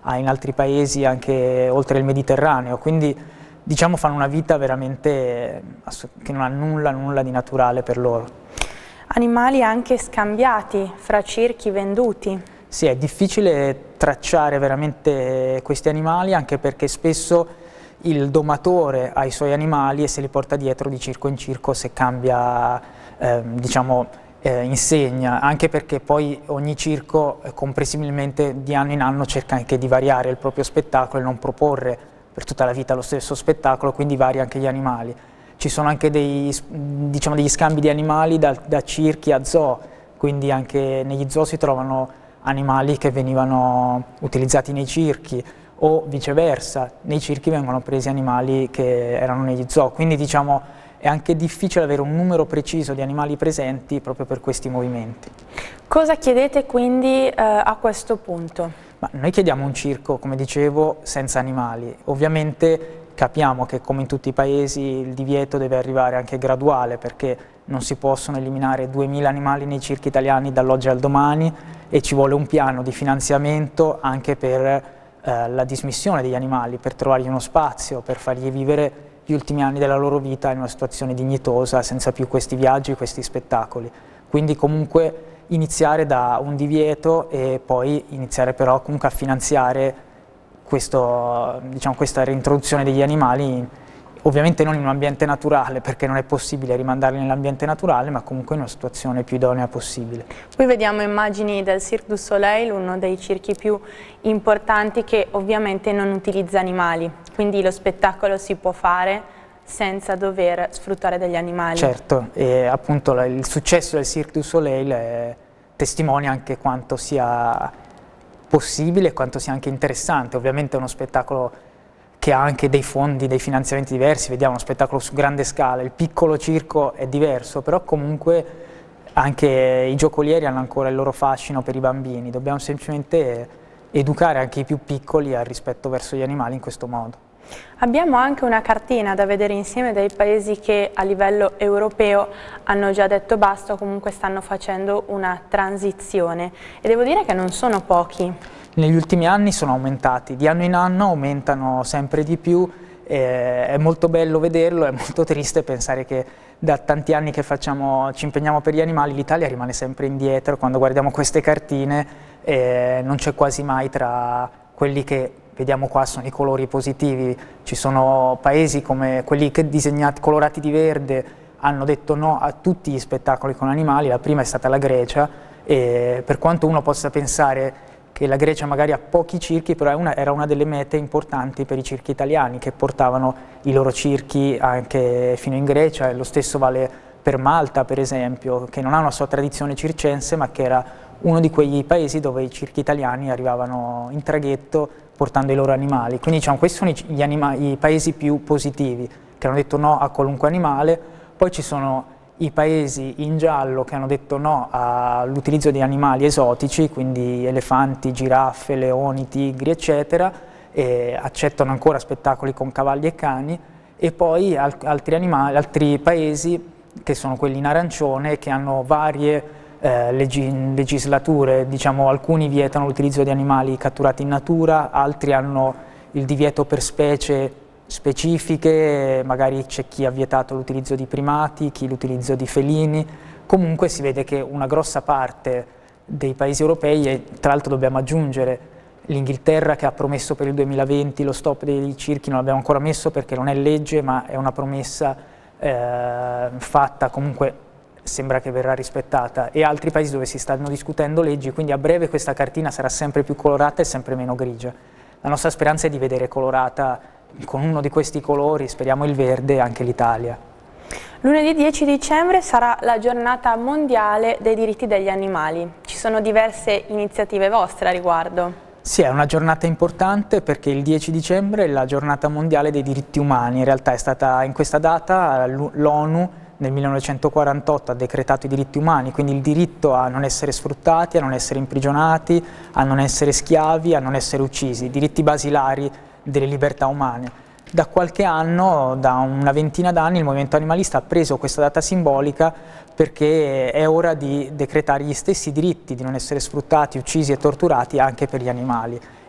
in altri paesi anche oltre il Mediterraneo, quindi diciamo fanno una vita veramente che non ha nulla, nulla di naturale per loro. Animali anche scambiati fra circhi venduti. Sì, è difficile tracciare veramente questi animali, anche perché spesso il domatore ha i suoi animali e se li porta dietro di circo in circo se cambia, eh, diciamo, eh, insegna, anche perché poi ogni circo eh, comprensibilmente di anno in anno cerca anche di variare il proprio spettacolo e non proporre per tutta la vita lo stesso spettacolo, quindi varia anche gli animali. Ci sono anche dei, diciamo, degli scambi di animali da, da circhi a zoo, quindi anche negli zoo si trovano animali che venivano utilizzati nei circhi, o viceversa, nei circhi vengono presi animali che erano negli zoo, quindi diciamo è anche difficile avere un numero preciso di animali presenti proprio per questi movimenti. Cosa chiedete quindi eh, a questo punto? Ma noi chiediamo un circo, come dicevo, senza animali. Ovviamente capiamo che come in tutti i paesi il divieto deve arrivare anche graduale, perché non si possono eliminare duemila animali nei circhi italiani dall'oggi al domani e ci vuole un piano di finanziamento anche per Eh, la dismissione degli animali, per trovargli uno spazio, per fargli vivere gli ultimi anni della loro vita in una situazione dignitosa, senza più questi viaggi, questi spettacoli. Quindi comunque iniziare da un divieto e poi iniziare però comunque a finanziare questo, diciamo, questa reintroduzione degli animali, ovviamente non in un ambiente naturale, perché non è possibile rimandarli nell'ambiente naturale, ma comunque in una situazione più idonea possibile. Qui vediamo immagini del Cirque du Soleil, uno dei circhi più importanti che ovviamente non utilizza animali, quindi lo spettacolo si può fare senza dover sfruttare degli animali. Certo, e appunto il successo del Cirque du Soleil è, testimonia anche quanto sia possibile e quanto sia anche interessante. Ovviamente è uno spettacolo che ha anche dei fondi, dei finanziamenti diversi, vediamo uno spettacolo su grande scala, il piccolo circo è diverso, però comunque anche i giocolieri hanno ancora il loro fascino per i bambini, dobbiamo semplicemente educare anche i più piccoli al rispetto verso gli animali in questo modo. Abbiamo anche una cartina da vedere insieme dei paesi che a livello europeo hanno già detto basta o comunque stanno facendo una transizione e devo dire che non sono pochi. Negli ultimi anni sono aumentati, di anno in anno aumentano sempre di più, eh, è molto bello vederlo, è molto triste pensare che da tanti anni che facciamo, ci impegniamo per gli animali, l'Italia rimane sempre indietro. Quando guardiamo queste cartine eh, non c'è quasi mai tra quelli che vediamo qua sono i colori positivi, ci sono paesi come quelli che disegnati, colorati di verde, hanno detto no a tutti gli spettacoli con animali, la prima è stata la Grecia e per quanto uno possa pensare che la Grecia magari ha pochi circhi, però è una, era una delle mete importanti per i circhi italiani che portavano i loro circhi anche fino in Grecia, e lo stesso vale per Malta per esempio, che non ha una sua tradizione circense ma che era uno di quei paesi dove i circhi italiani arrivavano in traghetto portando i loro animali. Quindi diciamo, questi sono i, gli anima, i paesi più positivi che hanno detto no a qualunque animale. Poi ci sono i paesi in giallo che hanno detto no all'utilizzo di animali esotici, quindi elefanti, giraffe, leoni, tigri eccetera, e accettano ancora spettacoli con cavalli e cani, e poi altri, animali, altri paesi che sono quelli in arancione che hanno varie eh, leggi legislature, diciamo alcuni vietano l'utilizzo di animali catturati in natura, altri hanno il divieto per specie specifiche, magari c'è chi ha vietato l'utilizzo di primati, chi l'utilizzo di felini. Comunque si vede che una grossa parte dei paesi europei, e tra l'altro dobbiamo aggiungere l'Inghilterra che ha promesso per il duemilaventi lo stop dei circhi, non l'abbiamo ancora messo perché non è legge ma è una promessa eh, fatta, comunque sembra che verrà rispettata, e altri paesi dove si stanno discutendo leggi, quindi a breve questa cartina sarà sempre più colorata e sempre meno grigia. La nostra speranza è di vedere colorata con uno di questi colori, speriamo il verde, anche l'Italia. Lunedì dieci dicembre sarà la giornata mondiale dei diritti degli animali. Ci sono diverse iniziative vostre a riguardo. Sì, è una giornata importante perché il dieci dicembre è la giornata mondiale dei diritti umani. In realtà è stata in questa data l'ONU nel millenovecentoquarantotto ha decretato i diritti umani, quindi il diritto a non essere sfruttati, a non essere imprigionati, a non essere schiavi, a non essere uccisi, diritti basilari delle libertà umane. Da qualche anno, da una ventina d'anni, il movimento animalista ha preso questa data simbolica perché è ora di decretare gli stessi diritti di non essere sfruttati, uccisi e torturati anche per gli animali,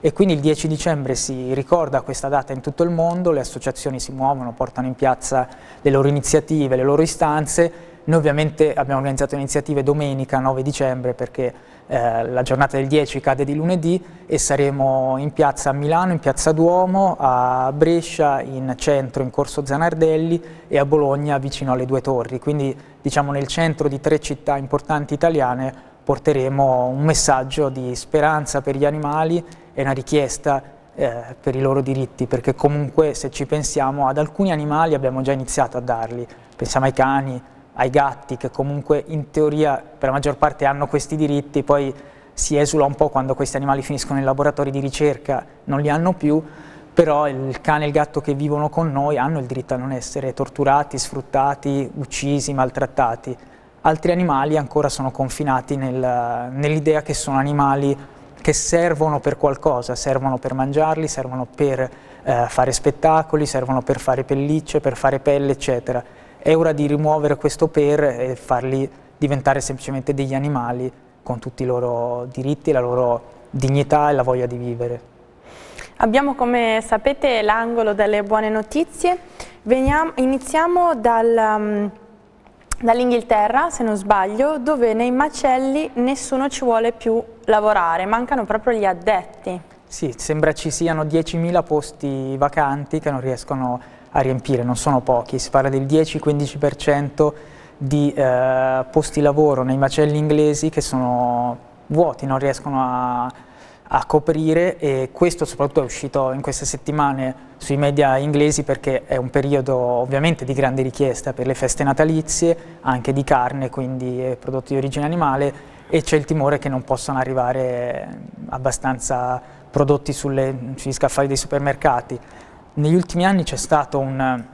e quindi il dieci dicembre si ricorda questa data in tutto il mondo, le associazioni si muovono, portano in piazza le loro iniziative, le loro istanze. Noi ovviamente abbiamo organizzato iniziative domenica nove dicembre perché eh, la giornata del dieci cade di lunedì e saremo in piazza a Milano, in piazza Duomo, a Brescia, in centro, in Corso Zanardelli e a Bologna vicino alle Due Torri. Quindi diciamo nel centro di tre città importanti italiane porteremo un messaggio di speranza per gli animali e una richiesta eh, per i loro diritti, perché comunque se ci pensiamo ad alcuni animali abbiamo già iniziato a darli, pensiamo ai cani, ai gatti che comunque in teoria per la maggior parte hanno questi diritti, poi si esula un po' quando questi animali finiscono nei laboratori di ricerca, non li hanno più, però il cane e il gatto che vivono con noi hanno il diritto a non essere torturati, sfruttati, uccisi, maltrattati. Altri animali ancora sono confinati nel, nell'idea che sono animali che servono per qualcosa, servono per mangiarli, servono per eh, fare spettacoli, servono per fare pellicce, per fare pelle, eccetera. È ora di rimuovere questo per e farli diventare semplicemente degli animali con tutti i loro diritti, la loro dignità e la voglia di vivere. Abbiamo, come sapete, l'angolo delle buone notizie. Veniamo, iniziamo dal, um, dall'Inghilterra, se non sbaglio, dove nei macelli nessuno ci vuole più lavorare, mancano proprio gli addetti. Sì, sembra ci siano diecimila posti vacanti che non riescono a riempire, non sono pochi, si parla del dieci quindici per cento di eh, posti lavoro nei macelli inglesi che sono vuoti, non riescono a, a coprire, e questo soprattutto è uscito in queste settimane sui media inglesi perché è un periodo ovviamente di grande richiesta per le feste natalizie, anche di carne, quindi prodotti di origine animale, e c'è il timore che non possano arrivare abbastanza prodotti sulle, sugli scaffali dei supermercati. Negli ultimi anni c'è stato un,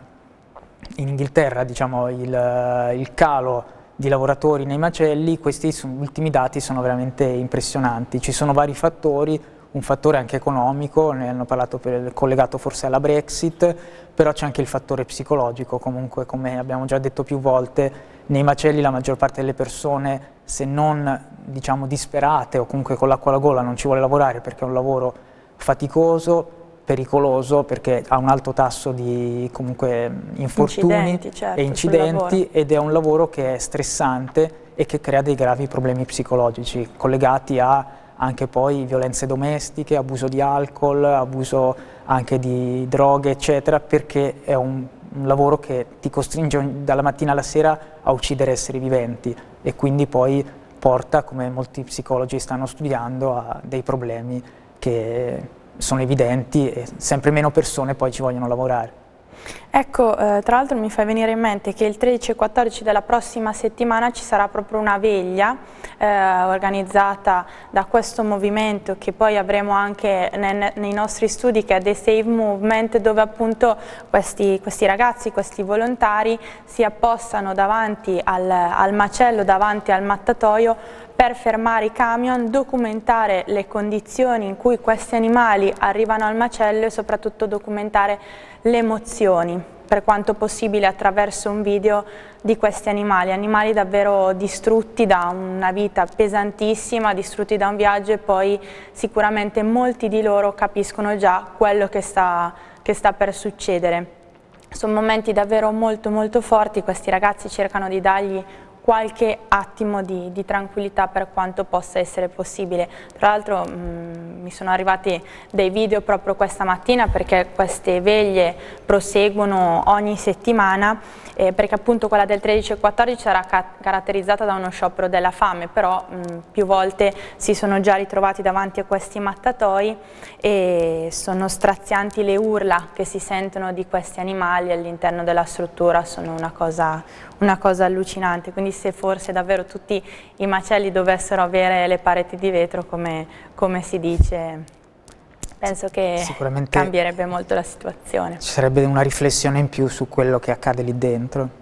in Inghilterra diciamo, il, il calo di lavoratori nei macelli. Questi ultimi dati sono veramente impressionanti. Ci sono vari fattori, un fattore anche economico, ne hanno parlato per, collegato forse alla Brexit, però c'è anche il fattore psicologico. Comunque, come abbiamo già detto più volte, nei macelli la maggior parte delle persone, se non diciamo disperate o comunque con l'acqua alla gola, non ci vuole lavorare perché è un lavoro faticoso, pericoloso, perché ha un alto tasso di comunque infortuni incidenti, certo, e incidenti, ed è un lavoro che è stressante e che crea dei gravi problemi psicologici collegati a anche poi violenze domestiche, abuso di alcol, abuso anche di droghe, eccetera, perché è un, un lavoro che ti costringe dalla mattina alla sera a uccidere esseri viventi e quindi poi porta, come molti psicologi stanno studiando, a dei problemi che sono evidenti e sempre meno persone poi ci vogliono lavorare. Ecco, eh, tra l'altro mi fa venire in mente che il tredici e quattordici della prossima settimana ci sarà proprio una veglia eh, organizzata da questo movimento che poi avremo anche nei, nei nostri studi, che è The Save Movement, dove appunto questi, questi ragazzi, questi volontari si appossano davanti al, al macello, davanti al mattatoio, per fermare i camion, documentare le condizioni in cui questi animali arrivano al macello e soprattutto documentare le emozioni, per quanto possibile attraverso un video di questi animali, animali davvero distrutti da una vita pesantissima, distrutti da un viaggio, e poi sicuramente molti di loro capiscono già quello che sta, che sta per succedere. Sono momenti davvero molto molto forti, questi ragazzi cercano di dargli qualche attimo di, di tranquillità per quanto possa essere possibile. Tra l'altro mi sono arrivati dei video proprio questa mattina, perché queste veglie proseguono ogni settimana, eh, perché appunto quella del tredici e quattordici sarà ca caratterizzata da uno sciopero della fame, però mh, più volte si sono già ritrovati davanti a questi mattatoi e sono strazianti le urla che si sentono di questi animali all'interno della struttura, sono una cosa, una cosa allucinante. Quindi se forse davvero tutti i macelli dovessero avere le pareti di vetro, come, come si dice, penso che cambierebbe molto la situazione. Ci sarebbe una riflessione in più su quello che accade lì dentro.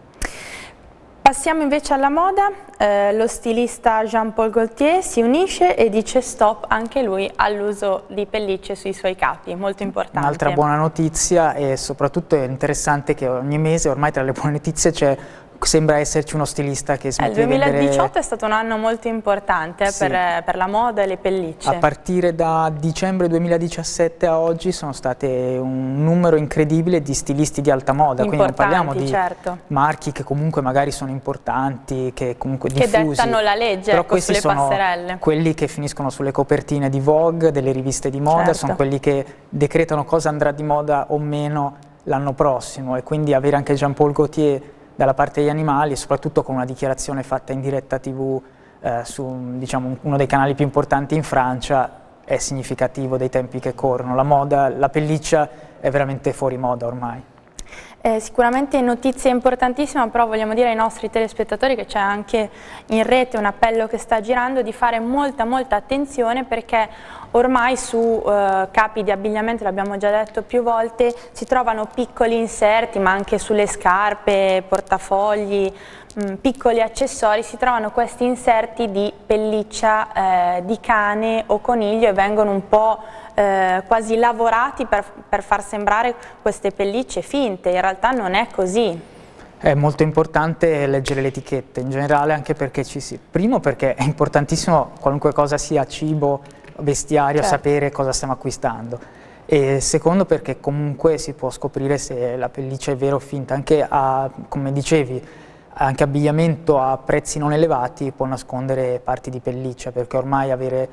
Passiamo invece alla moda. Eh, lo stilista Jean-Paul Gaultier si unisce e dice stop anche lui all'uso di pellicce sui suoi capi, molto importante. Un'altra buona notizia, e soprattutto è interessante che ogni mese ormai tra le buone notizie c'è sembra esserci uno stilista che smette eh, il duemiladiciotto di vendere... è stato un anno molto importante eh, sì. per, per la moda e le pellicce. A partire da dicembre duemiladiciassette a oggi sono state un numero incredibile di stilisti di alta moda, quindi non parliamo di certo. marchi che comunque magari sono importanti, che comunque che diffusi. Che dettano la legge, però ecco, questi sulle sono passerelle. Quelli che finiscono sulle copertine di Vogue, delle riviste di moda, certo. sono quelli che decretano cosa andrà di moda o meno l'anno prossimo, e quindi avere anche Jean-Paul Gaultier dalla parte degli animali, e soprattutto con una dichiarazione fatta in diretta tivù eh, su diciamo, uno dei canali più importanti in Francia, è significativo dei tempi che corrono. La moda, la pelliccia è veramente fuori moda ormai. Eh, sicuramente notizia importantissima, però vogliamo dire ai nostri telespettatori che c'è anche in rete un appello che sta girando di fare molta molta attenzione, perché ormai su eh, capi di abbigliamento, l'abbiamo già detto più volte, si trovano piccoli inserti, ma anche sulle scarpe, portafogli, mh, piccoli accessori, si trovano questi inserti di pelliccia eh, di cane o coniglio, e vengono un po' Eh, quasi lavorati per, per far sembrare queste pellicce finte. In realtà non è così. È molto importante leggere le etichette in generale, anche perché ci si... primo perché è importantissimo, qualunque cosa sia cibo, vestiario, certo. sapere cosa stiamo acquistando, e secondo perché comunque si può scoprire se la pelliccia è vera o finta. Anche a, come dicevi, anche abbigliamento a prezzi non elevati può nascondere parti di pelliccia, perché ormai avere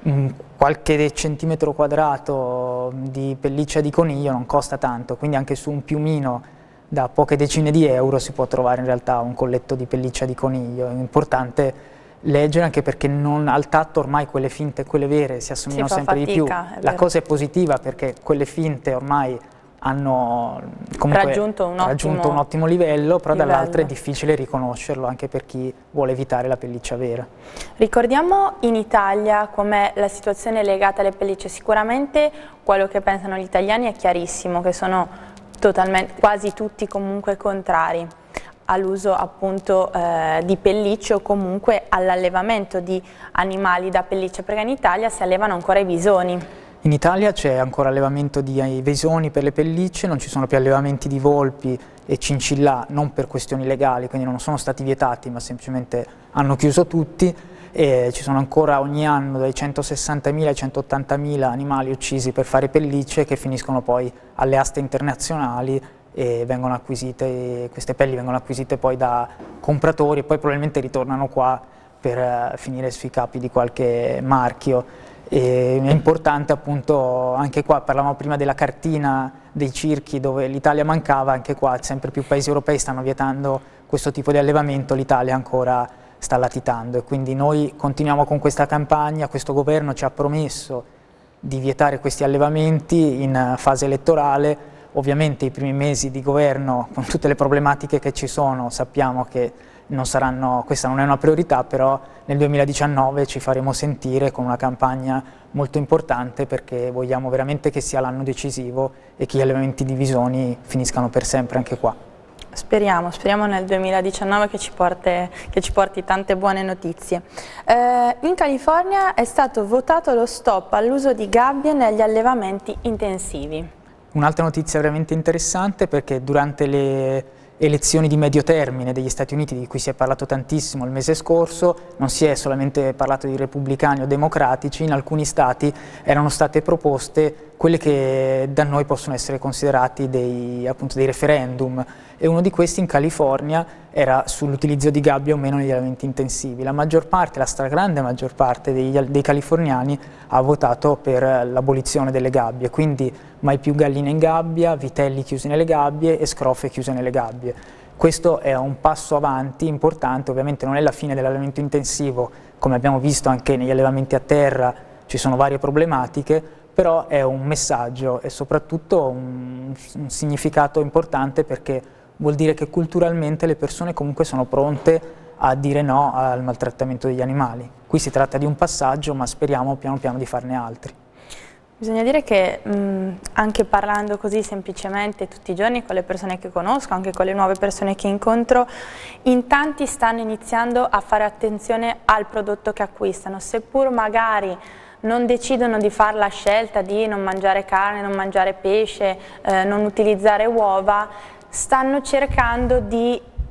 qualche centimetro quadrato di pelliccia di coniglio non costa tanto, quindi anche su un piumino da poche decine di euro si può trovare in realtà un colletto di pelliccia di coniglio. È importante leggere, anche perché non, al tatto ormai quelle finte e quelle vere si assomigliano si sempre fatica, di più. La cosa è positiva, perché quelle finte ormai hanno comunque raggiunto un, raggiunto ottimo un ottimo livello, però livello. dall'altro è difficile riconoscerlo anche per chi vuole evitare la pelliccia vera. Ricordiamo in Italia com'è la situazione legata alle pellicce. Sicuramente quello che pensano gli italiani è chiarissimo, che sono totalmente, quasi tutti comunque contrari all'uso appunto eh, di pellicce, o comunque all'allevamento di animali da pellicce, perché in Italia si allevano ancora i visoni. In Italia c'è ancora allevamento di visoni per le pellicce, non ci sono più allevamenti di volpi e cincillà, non per questioni legali, quindi non sono stati vietati, ma semplicemente hanno chiuso tutti, e ci sono ancora ogni anno dai centosessantamila ai centottantamila animali uccisi per fare pellicce, che finiscono poi alle aste internazionali e vengono acquisite, queste pelli vengono acquisite poi da compratori, e poi probabilmente ritornano qua per finire sui capi di qualche marchio. E è importante appunto, anche qua parlavamo prima della cartina dei circhi dove l'Italia mancava, anche qua sempre più paesi europei stanno vietando questo tipo di allevamento, l'Italia ancora sta latitando, e quindi noi continuiamo con questa campagna. Questo governo ci ha promesso di vietare questi allevamenti in fase elettorale. Ovviamente i primi mesi di governo, con tutte le problematiche che ci sono, sappiamo che non saranno, questa non è una priorità, però nel duemiladiciannove ci faremo sentire con una campagna molto importante, perché vogliamo veramente che sia l'anno decisivo e che gli allevamenti di visoni finiscano per sempre anche qua. Speriamo, speriamo nel duemiladiciannove che ci, porti, che ci porti tante buone notizie. Eh, in California è stato votato lo stop all'uso di gabbie negli allevamenti intensivi. Un'altra notizia veramente interessante, perché durante le elezioni di medio termine degli Stati Uniti, di cui si è parlato tantissimo il mese scorso, non si è solamente parlato di repubblicani o democratici, in alcuni stati erano state proposte quelle che da noi possono essere considerati dei, appunto, dei referendum, e uno di questi in California era sull'utilizzo di gabbie o meno negli allevamenti intensivi. La maggior parte, la stragrande maggior parte dei, dei californiani ha votato per l'abolizione delle gabbie, quindi mai più galline in gabbia, vitelli chiusi nelle gabbie e scrofe chiuse nelle gabbie. Questo è un passo avanti importante, ovviamente non è la fine dell'allevamento intensivo, come abbiamo visto anche negli allevamenti a terra ci sono varie problematiche, però è un messaggio e soprattutto un, un significato importante, perché vuol dire che culturalmente le persone comunque sono pronte a dire no al maltrattamento degli animali. Qui si tratta di un passaggio, ma speriamo piano piano di farne altri. Bisogna dire che mh, anche parlando così semplicemente tutti i giorni con le persone che conosco, anche con le nuove persone che incontro, in tanti stanno iniziando a fare attenzione al prodotto che acquistano, seppur magari non decidono di fare la scelta di non mangiare carne, non mangiare pesce, eh, non utilizzare uova, stanno cercando di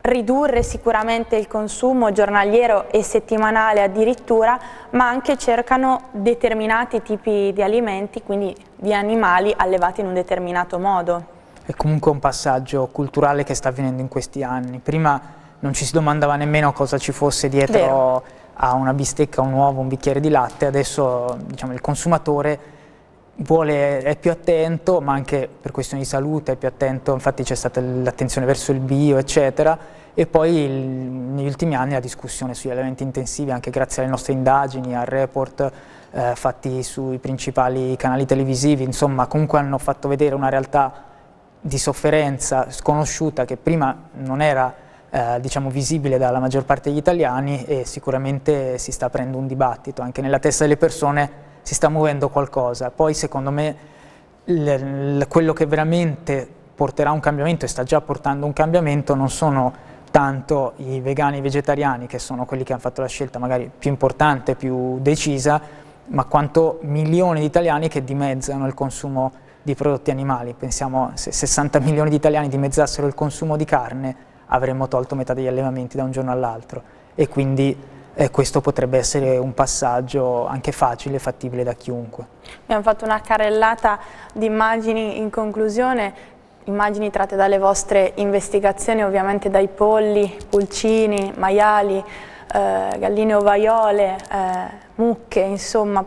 ridurre sicuramente il consumo giornaliero e settimanale addirittura, ma anche cercano determinati tipi di alimenti, quindi di animali allevati in un determinato modo. È comunque un passaggio culturale che sta avvenendo in questi anni. Prima non ci si domandava nemmeno cosa ci fosse dietro Vero. a una bistecca, un uovo, un bicchiere di latte. Adesso, diciamo, il consumatore vuole, è più attento, ma anche per questioni di salute è più attento, infatti c'è stata l'attenzione verso il bio, eccetera, e poi il, negli ultimi anni la discussione sugli allevamenti intensivi, anche grazie alle nostre indagini, al report eh, fatti sui principali canali televisivi, insomma comunque hanno fatto vedere una realtà di sofferenza sconosciuta che prima non era eh, diciamo visibile dalla maggior parte degli italiani, e sicuramente si sta aprendo un dibattito, anche nella testa delle persone si sta muovendo qualcosa. Poi secondo me l, l, quello che veramente porterà un cambiamento e sta già portando un cambiamento non sono tanto i vegani e i vegetariani, che sono quelli che hanno fatto la scelta magari più importante, più decisa, ma quanto milioni di italiani che dimezzano il consumo di prodotti animali. Pensiamo, se sessanta milioni di italiani dimezzassero il consumo di carne, avremmo tolto metà degli allevamenti da un giorno all'altro, e quindi Eh, questo potrebbe essere un passaggio anche facile e fattibile da chiunque. Abbiamo fatto una carrellata di immagini in conclusione, immagini tratte dalle vostre investigazioni, ovviamente dai polli, pulcini, maiali, eh, galline ovaiole, eh, mucche, insomma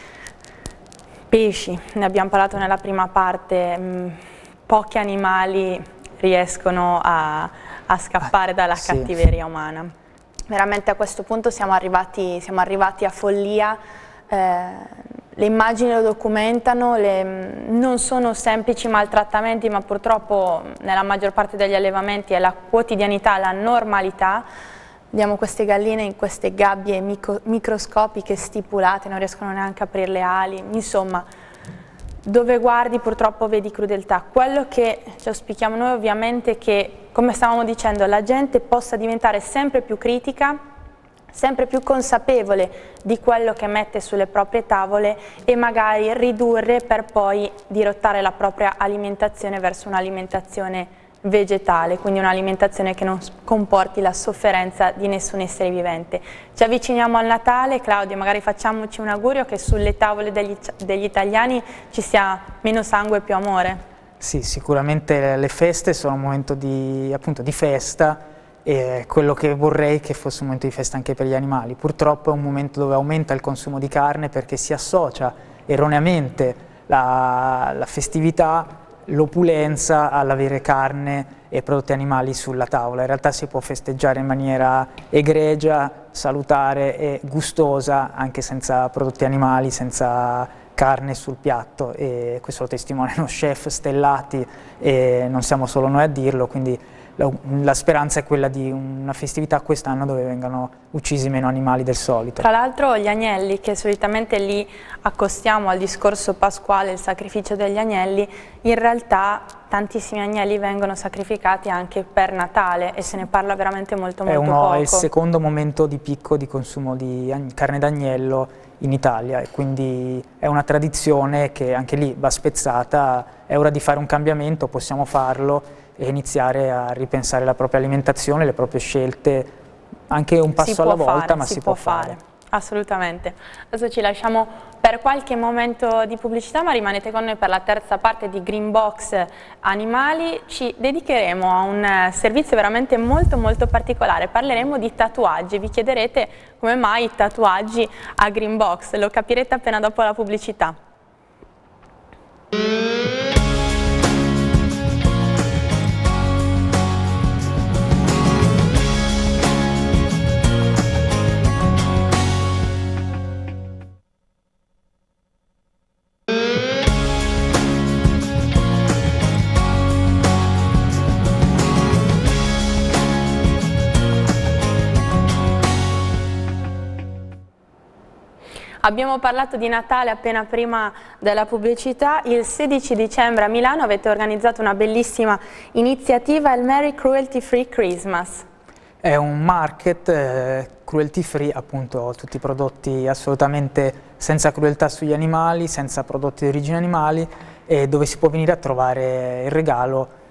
pesci, ne abbiamo parlato nella prima parte. Mh, pochi animali riescono a, a scappare dalla sì. cattiveria umana. Veramente a questo punto siamo arrivati, siamo arrivati a follia, eh, le immagini lo documentano, le, non sono semplici maltrattamenti, ma purtroppo nella maggior parte degli allevamenti è la quotidianità, la normalità. Vediamo queste galline in queste gabbie micro, microscopiche stipulate, non riescono neanche a aprire le ali, insomma dove guardi purtroppo vedi crudeltà. Quello che ci auspichiamo noi ovviamente è che, come stavamo dicendo, la gente possa diventare sempre più critica, sempre più consapevole di quello che mette sulle proprie tavole, e magari ridurre per poi dirottare la propria alimentazione verso un'alimentazione vegetale, quindi un'alimentazione che non comporti la sofferenza di nessun essere vivente. Ci avviciniamo al Natale, Claudio, magari facciamoci un augurio che sulle tavole degli, degli italiani ci sia meno sangue e più amore. Sì, sicuramente le feste sono un momento di, appunto, di festa, e quello che vorrei che fosse un momento di festa anche per gli animali. Purtroppo è un momento dove aumenta il consumo di carne, perché si associa erroneamente la, la festività, l'opulenza, all'avere carne e prodotti animali sulla tavola. In realtà si può festeggiare in maniera egregia, salutare e gustosa anche senza prodotti animali, senza carne sul piatto, e questo lo testimoniano chef stellati e non siamo solo noi a dirlo, quindi la, la speranza è quella di una festività quest'anno dove vengano uccisi meno animali del solito. Tra l'altro gli agnelli, che solitamente li accostiamo al discorso pasquale, il sacrificio degli agnelli, in realtà tantissimi agnelli vengono sacrificati anche per Natale e se ne parla veramente molto molto è uno, poco. È il secondo momento di picco di consumo di carne d'agnello in Italia, e quindi è una tradizione che anche lì va spezzata. È ora di fare un cambiamento, possiamo farlo e iniziare a ripensare la propria alimentazione, le proprie scelte, anche un passo alla volta, fare, ma si, si può può fare. fare. Assolutamente. Adesso ci lasciamo per qualche momento di pubblicità, ma rimanete con noi per la terza parte di Green Box Animali. Ci dedicheremo a un servizio veramente molto molto particolare, parleremo di tatuaggi. Vi chiederete come mai i tatuaggi a Green Box, lo capirete appena dopo la pubblicità. Abbiamo parlato di Natale appena prima della pubblicità. Il sedici dicembre a Milano avete organizzato una bellissima iniziativa, il Merry Cruelty Free Christmas. È un market eh, cruelty free, appunto tutti prodotti assolutamente senza crudeltà sugli animali, senza prodotti di origine animali, e dove si può venire a trovare il regalo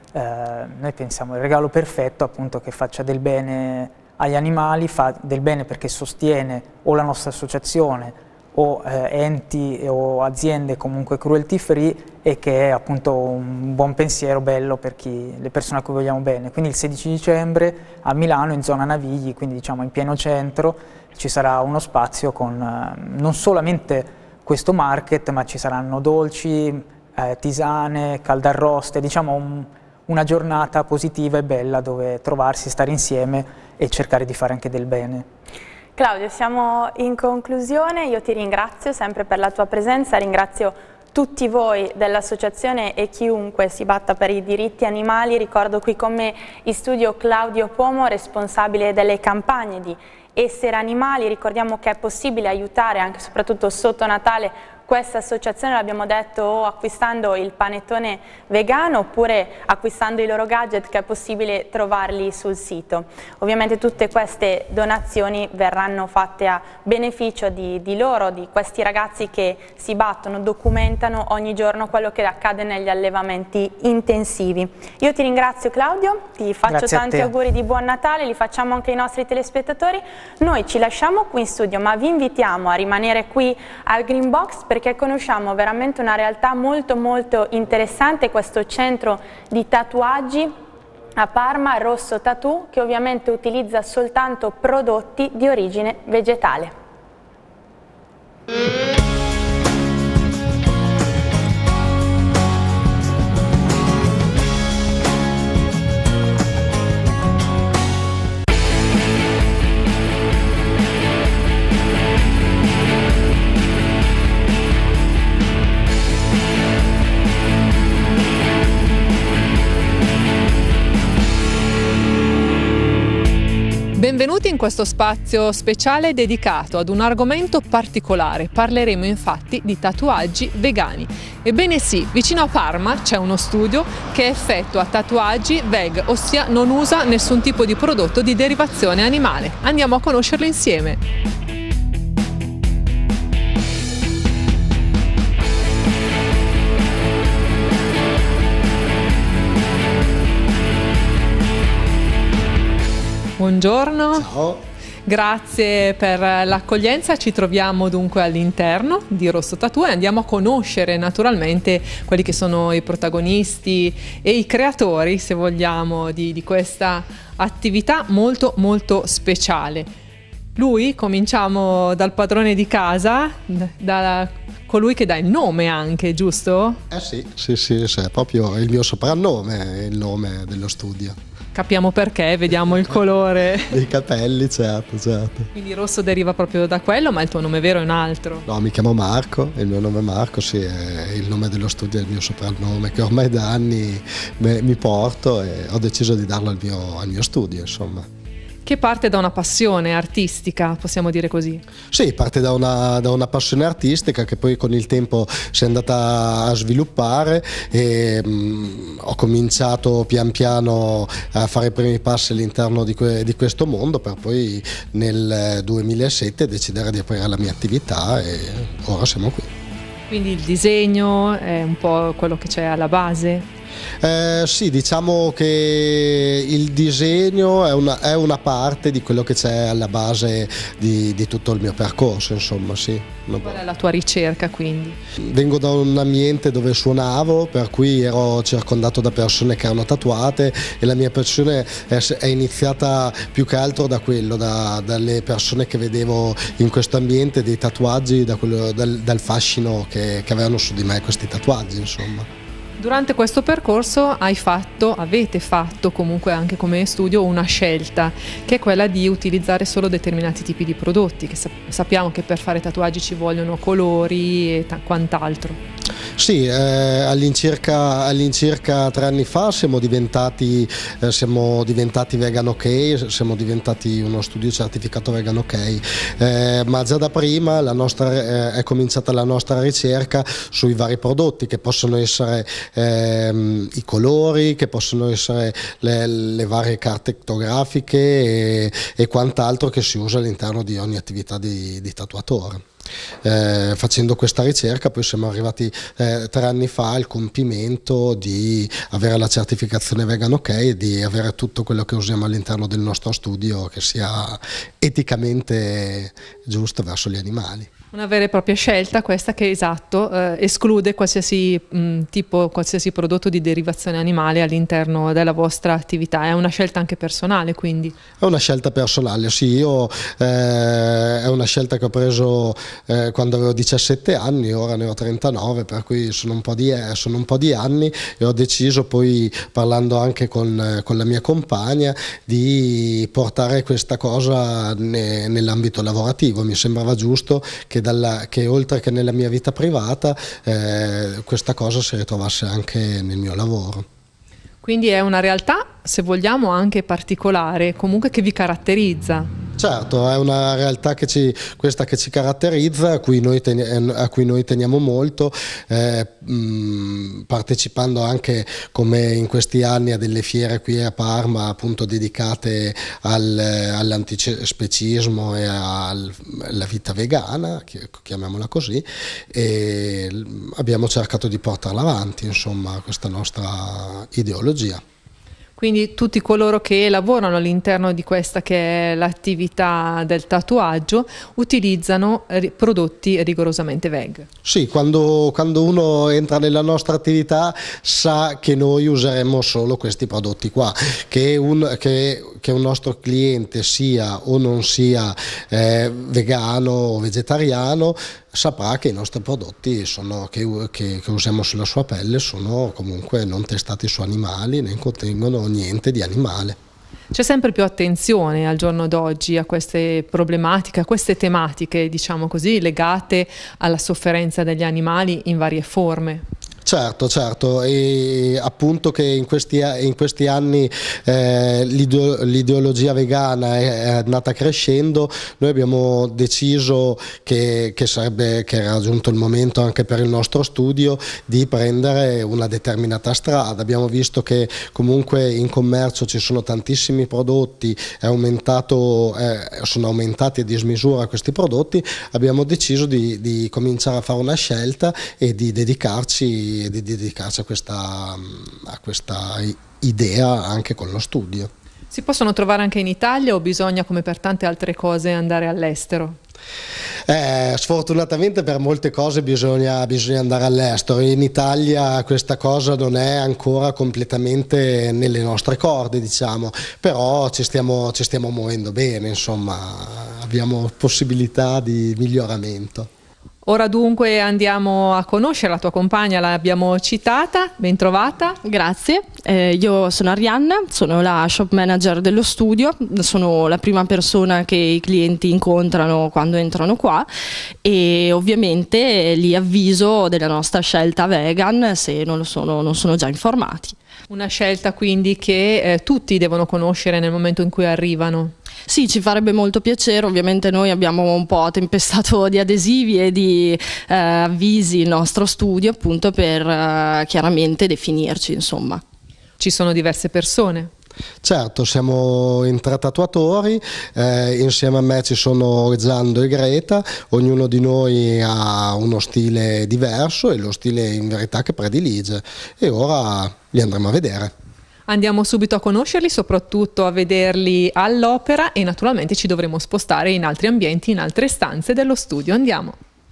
eh, noi pensiamo il regalo perfetto appunto che faccia del bene agli animali, fa del bene perché sostiene o la nostra associazione o eh, enti o aziende comunque cruelty free, e che è appunto un buon pensiero bello per chi, le persone a cui vogliamo bene. Quindi il sedici dicembre a Milano, in zona Navigli, quindi diciamo in pieno centro, ci sarà uno spazio con eh, non solamente questo market, ma ci saranno dolci, eh, tisane, caldarroste, diciamo un, una giornata positiva e bella dove trovarsi, stare insieme e cercare di fare anche del bene. Claudio, siamo in conclusione, io ti ringrazio sempre per la tua presenza, ringrazio tutti voi dell'associazione e chiunque si batta per i diritti animali. Ricordo qui con me in studio Claudio Pomo, responsabile delle campagne di Essere Animali. Ricordiamo che è possibile aiutare anche e soprattutto sotto Natale questa associazione, l'abbiamo detto, o acquistando il panettone vegano oppure acquistando i loro gadget, che è possibile trovarli sul sito. Ovviamente tutte queste donazioni verranno fatte a beneficio di, di loro, di questi ragazzi che si battono, documentano ogni giorno quello che accade negli allevamenti intensivi. Io ti ringrazio Claudio, ti faccio Grazie tanti auguri di buon Natale, li facciamo anche ai nostri telespettatori. Noi ci lasciamo qui in studio, ma vi invitiamo a rimanere qui al Green Box perché conosciamo veramente una realtà molto molto interessante, questo centro di tatuaggi a Parma, Rosso Tattoo, che ovviamente utilizza soltanto prodotti di origine vegetale. Benvenuti in questo spazio speciale dedicato ad un argomento particolare. Parleremo infatti di tatuaggi vegani. Ebbene sì, vicino a Parma c'è uno studio che effettua tatuaggi veg, ossia non usa nessun tipo di prodotto di derivazione animale. Andiamo a conoscerlo insieme. Buongiorno. Ciao. Grazie per l'accoglienza, ci troviamo dunque all'interno di Rosso Tattoo e andiamo a conoscere naturalmente quelli che sono i protagonisti e i creatori, se vogliamo, di, di questa attività molto molto speciale. Lui, cominciamo dal padrone di casa, da colui che dà il nome anche, giusto? Eh sì, sì, sì, sì, è proprio il mio soprannome, il nome dello studio. Capiamo perché, vediamo il colore dei capelli, certo, certo. Quindi rosso deriva proprio da quello, ma il tuo nome vero è un altro? No, mi chiamo Marco, il mio nome è Marco, sì, è il nome dello studio, è il mio soprannome che ormai da anni mi porto e ho deciso di darlo al mio, al mio studio, insomma. Che parte da una passione artistica, possiamo dire così? Sì, parte da una, da una passione artistica che poi con il tempo si è andata a sviluppare e mh, ho cominciato pian piano a fare i primi passi all'interno di, que, di questo mondo per poi nel duemilasette decidere di aprire la mia attività e ora siamo qui. Quindi il disegno è un po' quello che c'è alla base? Eh, sì, diciamo che il disegno è una, è una parte di quello che c'è alla base di, di tutto il mio percorso, insomma, sì. Qual è la tua ricerca quindi? Vengo da un ambiente dove suonavo, per cui ero circondato da persone che erano tatuate e la mia passione è, è iniziata più che altro da quello, da, dalle persone che vedevo in questo ambiente, dei tatuaggi, da quello, dal, dal fascino che, che avevano su di me questi tatuaggi, insomma. Durante questo percorso hai fatto, avete fatto comunque anche come studio una scelta che è quella di utilizzare solo determinati tipi di prodotti, che sappiamo che per fare tatuaggi ci vogliono colori e quant'altro. Sì, eh, all'incirca, all'incirca tre anni fa siamo diventati, eh, siamo diventati Vegan OK, siamo diventati uno studio certificato Vegan OK, eh, ma già da prima la nostra, eh, è cominciata la nostra ricerca sui vari prodotti che possono essere ehm, i colori, che possono essere le, le varie carte etnografiche e, e quant'altro che si usa all'interno di ogni attività di, di tatuatore. Eh, facendo questa ricerca poi siamo arrivati eh, tre anni fa al compimento di avere la certificazione Vegan OK e di avere tutto quello che usiamo all'interno del nostro studio che sia eticamente giusto verso gli animali. Una vera e propria scelta questa che, esatto, eh, esclude qualsiasi mh, tipo, qualsiasi prodotto di derivazione animale all'interno della vostra attività. È una scelta anche personale, quindi? È una scelta personale, sì. Io eh, è una scelta che ho preso eh, quando avevo diciassette anni, ora ne ho trentanove, per cui sono un po' di, eh, sono un po' di anni e ho deciso poi, parlando anche con, con la mia compagna, di portare questa cosa ne, nell'ambito lavorativo. Mi sembrava giusto che Che, dalla, che oltre che nella mia vita privata eh, questa cosa si ritrovasse anche nel mio lavoro. Quindi è una realtà, se vogliamo, anche particolare, comunque che vi caratterizza. Certo, è una realtà che ci, questa che ci caratterizza, a cui noi, teni, a cui noi teniamo molto, eh, mh, partecipando anche come in questi anni a delle fiere qui a Parma, appunto dedicate al, all'antispecismo e al, alla vita vegana, chiamiamola così, e abbiamo cercato di portarla avanti, insomma, questa nostra ideologia. Quindi tutti coloro che lavorano all'interno di questa che è l'attività del tatuaggio utilizzano prodotti rigorosamente veg. Sì, quando, quando uno entra nella nostra attività sa che noi useremo solo questi prodotti qua, che un, che, che un nostro cliente sia o non sia eh, vegano o vegetariano, saprà che i nostri prodotti sono, che, che, che usiamo sulla sua pelle sono comunque non testati su animali, né contengono niente di animale. C'è sempre più attenzione al giorno d'oggi a queste problematiche, a queste tematiche, diciamo così, legate alla sofferenza degli animali in varie forme. Certo, certo, e appunto che in questi, in questi anni eh, l'ideologia vegana è, è andata crescendo, noi abbiamo deciso che, che, sarebbe, che era giunto il momento anche per il nostro studio di prendere una determinata strada. Abbiamo visto che comunque in commercio ci sono tantissimi prodotti, è aumentato, eh, sono aumentati a dismisura questi prodotti, abbiamo deciso di, di cominciare a fare una scelta e di dedicarci di dedicarsi a questa, a questa idea anche con lo studio. Si possono trovare anche in Italia o bisogna, come per tante altre cose, andare all'estero? Eh, sfortunatamente per molte cose bisogna, bisogna andare all'estero. In Italia questa cosa non è ancora completamente nelle nostre corde, diciamo, però ci stiamo, ci stiamo muovendo bene, insomma, abbiamo possibilità di miglioramento. Ora dunque andiamo a conoscere la tua compagna, l'abbiamo citata, ben trovata. Grazie, eh, io sono Arianna, sono la shop manager dello studio, sono la prima persona che i clienti incontrano quando entrano qua e ovviamente li avviso della nostra scelta vegan se non lo sono, non sono già informati. Una scelta quindi che eh, tutti devono conoscere nel momento in cui arrivano. Sì, ci farebbe molto piacere, ovviamente noi abbiamo un po' tempestato di adesivi e di eh, avvisi il nostro studio appunto per eh, chiaramente definirci, insomma. Ci sono diverse persone? Certo, siamo in tre tatuatori, eh, insieme a me ci sono Giando e Greta, ognuno di noi ha uno stile diverso e lo stile in verità che predilige e ora li andremo a vedere. Andiamo subito a conoscerli, soprattutto a vederli all'opera e naturalmente ci dovremo spostare in altri ambienti, in altre stanze dello studio. Andiamo!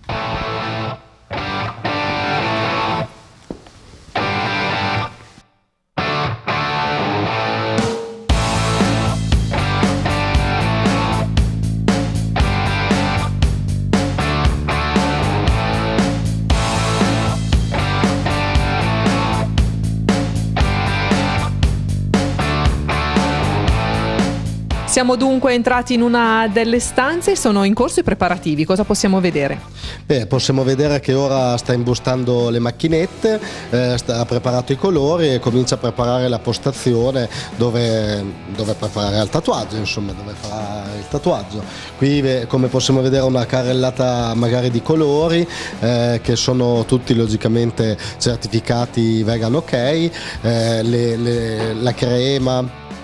Siamo dunque entrati in una delle stanze, sono in corso i preparativi, cosa possiamo vedere? Beh, possiamo vedere che ora sta imbustando le macchinette, eh, sta, ha preparato i colori e comincia a preparare la postazione dove, dove preparare il tatuaggio, insomma, dove farà il tatuaggio. Qui come possiamo vedere una carrellata magari di colori eh, che sono tutti logicamente certificati Vegan OK, eh, le, le, la crema,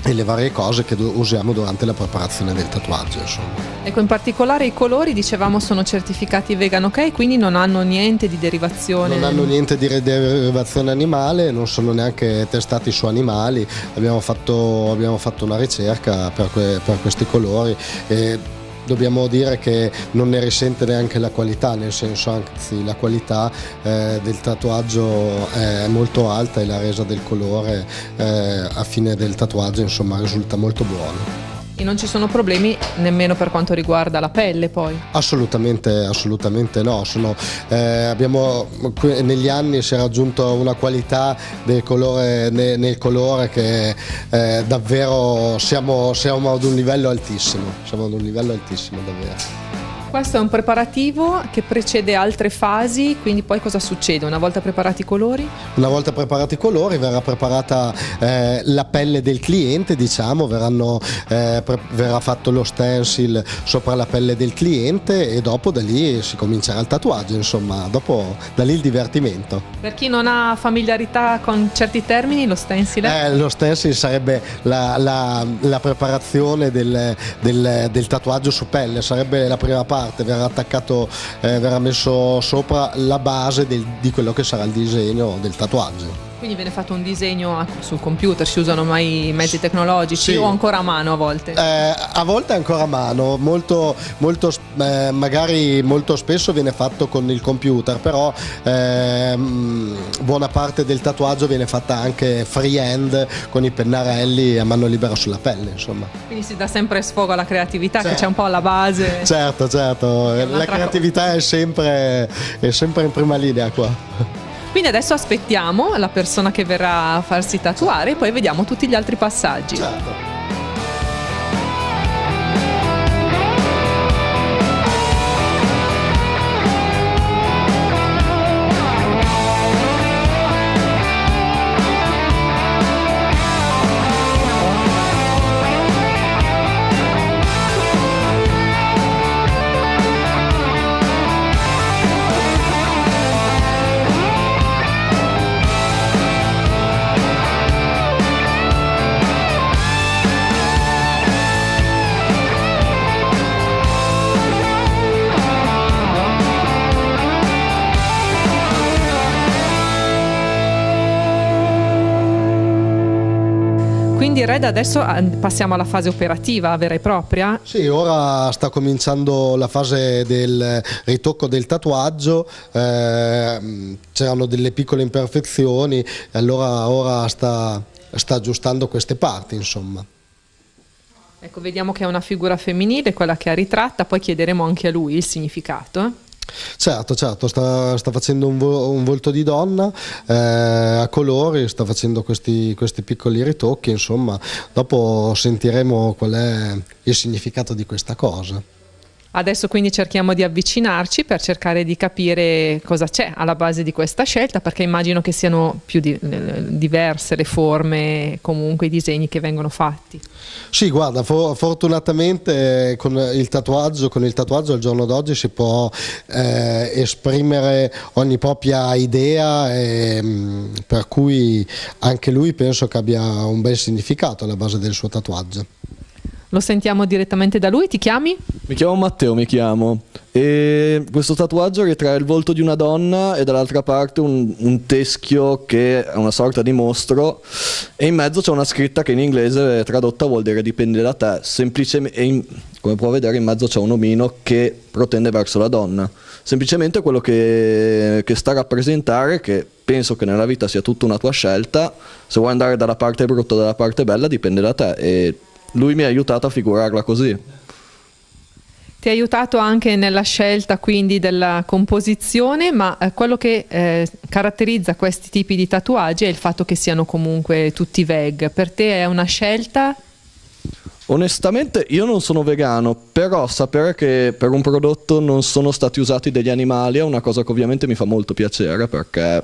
e le varie cose che usiamo durante la preparazione del tatuaggio, insomma. Ecco, in particolare i colori, dicevamo, sono certificati vegan ok, quindi non hanno niente di derivazione. Non hanno niente di derivazione animale, non sono neanche testati su animali. Abbiamo fatto, abbiamo fatto una ricerca per, que, per questi colori e dobbiamo dire che non ne risente neanche la qualità, nel senso, anzi, la qualità eh, del tatuaggio è molto alta e la resa del colore eh, a fine del tatuaggio, insomma, risulta molto buono. E non ci sono problemi nemmeno per quanto riguarda la pelle, poi? Assolutamente, assolutamente no. Sono, eh, abbiamo, negli anni si è raggiunto una qualità del colore, ne, nel colore che eh, davvero siamo, siamo ad un livello altissimo, siamo ad un livello altissimo davvero. Questo è un preparativo che precede altre fasi, quindi poi cosa succede una volta preparati i colori? Una volta preparati i colori verrà preparata eh, la pelle del cliente, diciamo, verranno, eh, pre- verrà fatto lo stencil sopra la pelle del cliente e dopo da lì si comincerà il tatuaggio, insomma, dopo da lì il divertimento. Per chi non ha familiarità con certi termini, lo stencil è? Eh, lo stencil sarebbe la, la, la preparazione del, del, del tatuaggio su pelle, sarebbe la prima parte. Verrà attaccato, eh, verrà messo sopra la base del, di quello che sarà il disegno del tatuaggio. Quindi viene fatto un disegno sul computer, si usano mai mezzi tecnologici, sì, o ancora a mano a volte? Eh, a volte ancora a mano, molto, molto, eh, magari molto spesso viene fatto con il computer, però eh, buona parte del tatuaggio viene fatta anche freehand con i pennarelli a mano libera sulla pelle, insomma. Quindi si dà sempre sfogo alla creatività, certo, che c'è un po' alla base. Certo, certo, la creatività è sempre, è sempre in prima linea qua. Quindi adesso aspettiamo la persona che verrà a farsi tatuare e poi vediamo tutti gli altri passaggi. Certo. Quindi Red, adesso passiamo alla fase operativa vera e propria? Sì, ora sta cominciando la fase del ritocco del tatuaggio, eh, c'erano delle piccole imperfezioni e allora ora sta, sta aggiustando queste parti, insomma. Ecco, vediamo che è una figura femminile, quella che ha ritratta, poi chiederemo anche a lui il significato. Certo, certo, sta, sta facendo un, vo- un volto di donna eh, a colori, sta facendo questi, questi piccoli ritocchi, insomma, dopo sentiremo qual è il significato di questa cosa. Adesso quindi cerchiamo di avvicinarci per cercare di capire cosa c'è alla base di questa scelta, perché immagino che siano più di, diverse le forme, comunque i disegni che vengono fatti. Sì, guarda, for- fortunatamente con il tatuaggio, con il tatuaggio al giorno d'oggi si può eh, esprimere ogni propria idea, e, mh, per cui anche lui penso che abbia un bel significato alla base del suo tatuaggio. Lo sentiamo direttamente da lui, ti chiami? Mi chiamo Matteo, mi chiamo. E questo tatuaggio ritrae il volto di una donna e dall'altra parte un, un teschio che è una sorta di mostro e in mezzo c'è una scritta che in inglese tradotta vuol dire dipende da te, semplicemente, e in, come può vedere in mezzo c'è un omino che protende verso la donna. Semplicemente quello che, che sta a rappresentare, che penso che nella vita sia tutta una tua scelta, se vuoi andare dalla parte brutta o dalla parte bella dipende da te, e lui mi ha aiutato a figurarla così. Ti ha aiutato anche nella scelta quindi della composizione, ma eh, quello che eh, caratterizza questi tipi di tatuaggi è il fatto che siano comunque tutti veg. Per te è una scelta? Onestamente io non sono vegano, però sapere che per un prodotto non sono stati usati degli animali è una cosa che ovviamente mi fa molto piacere, perché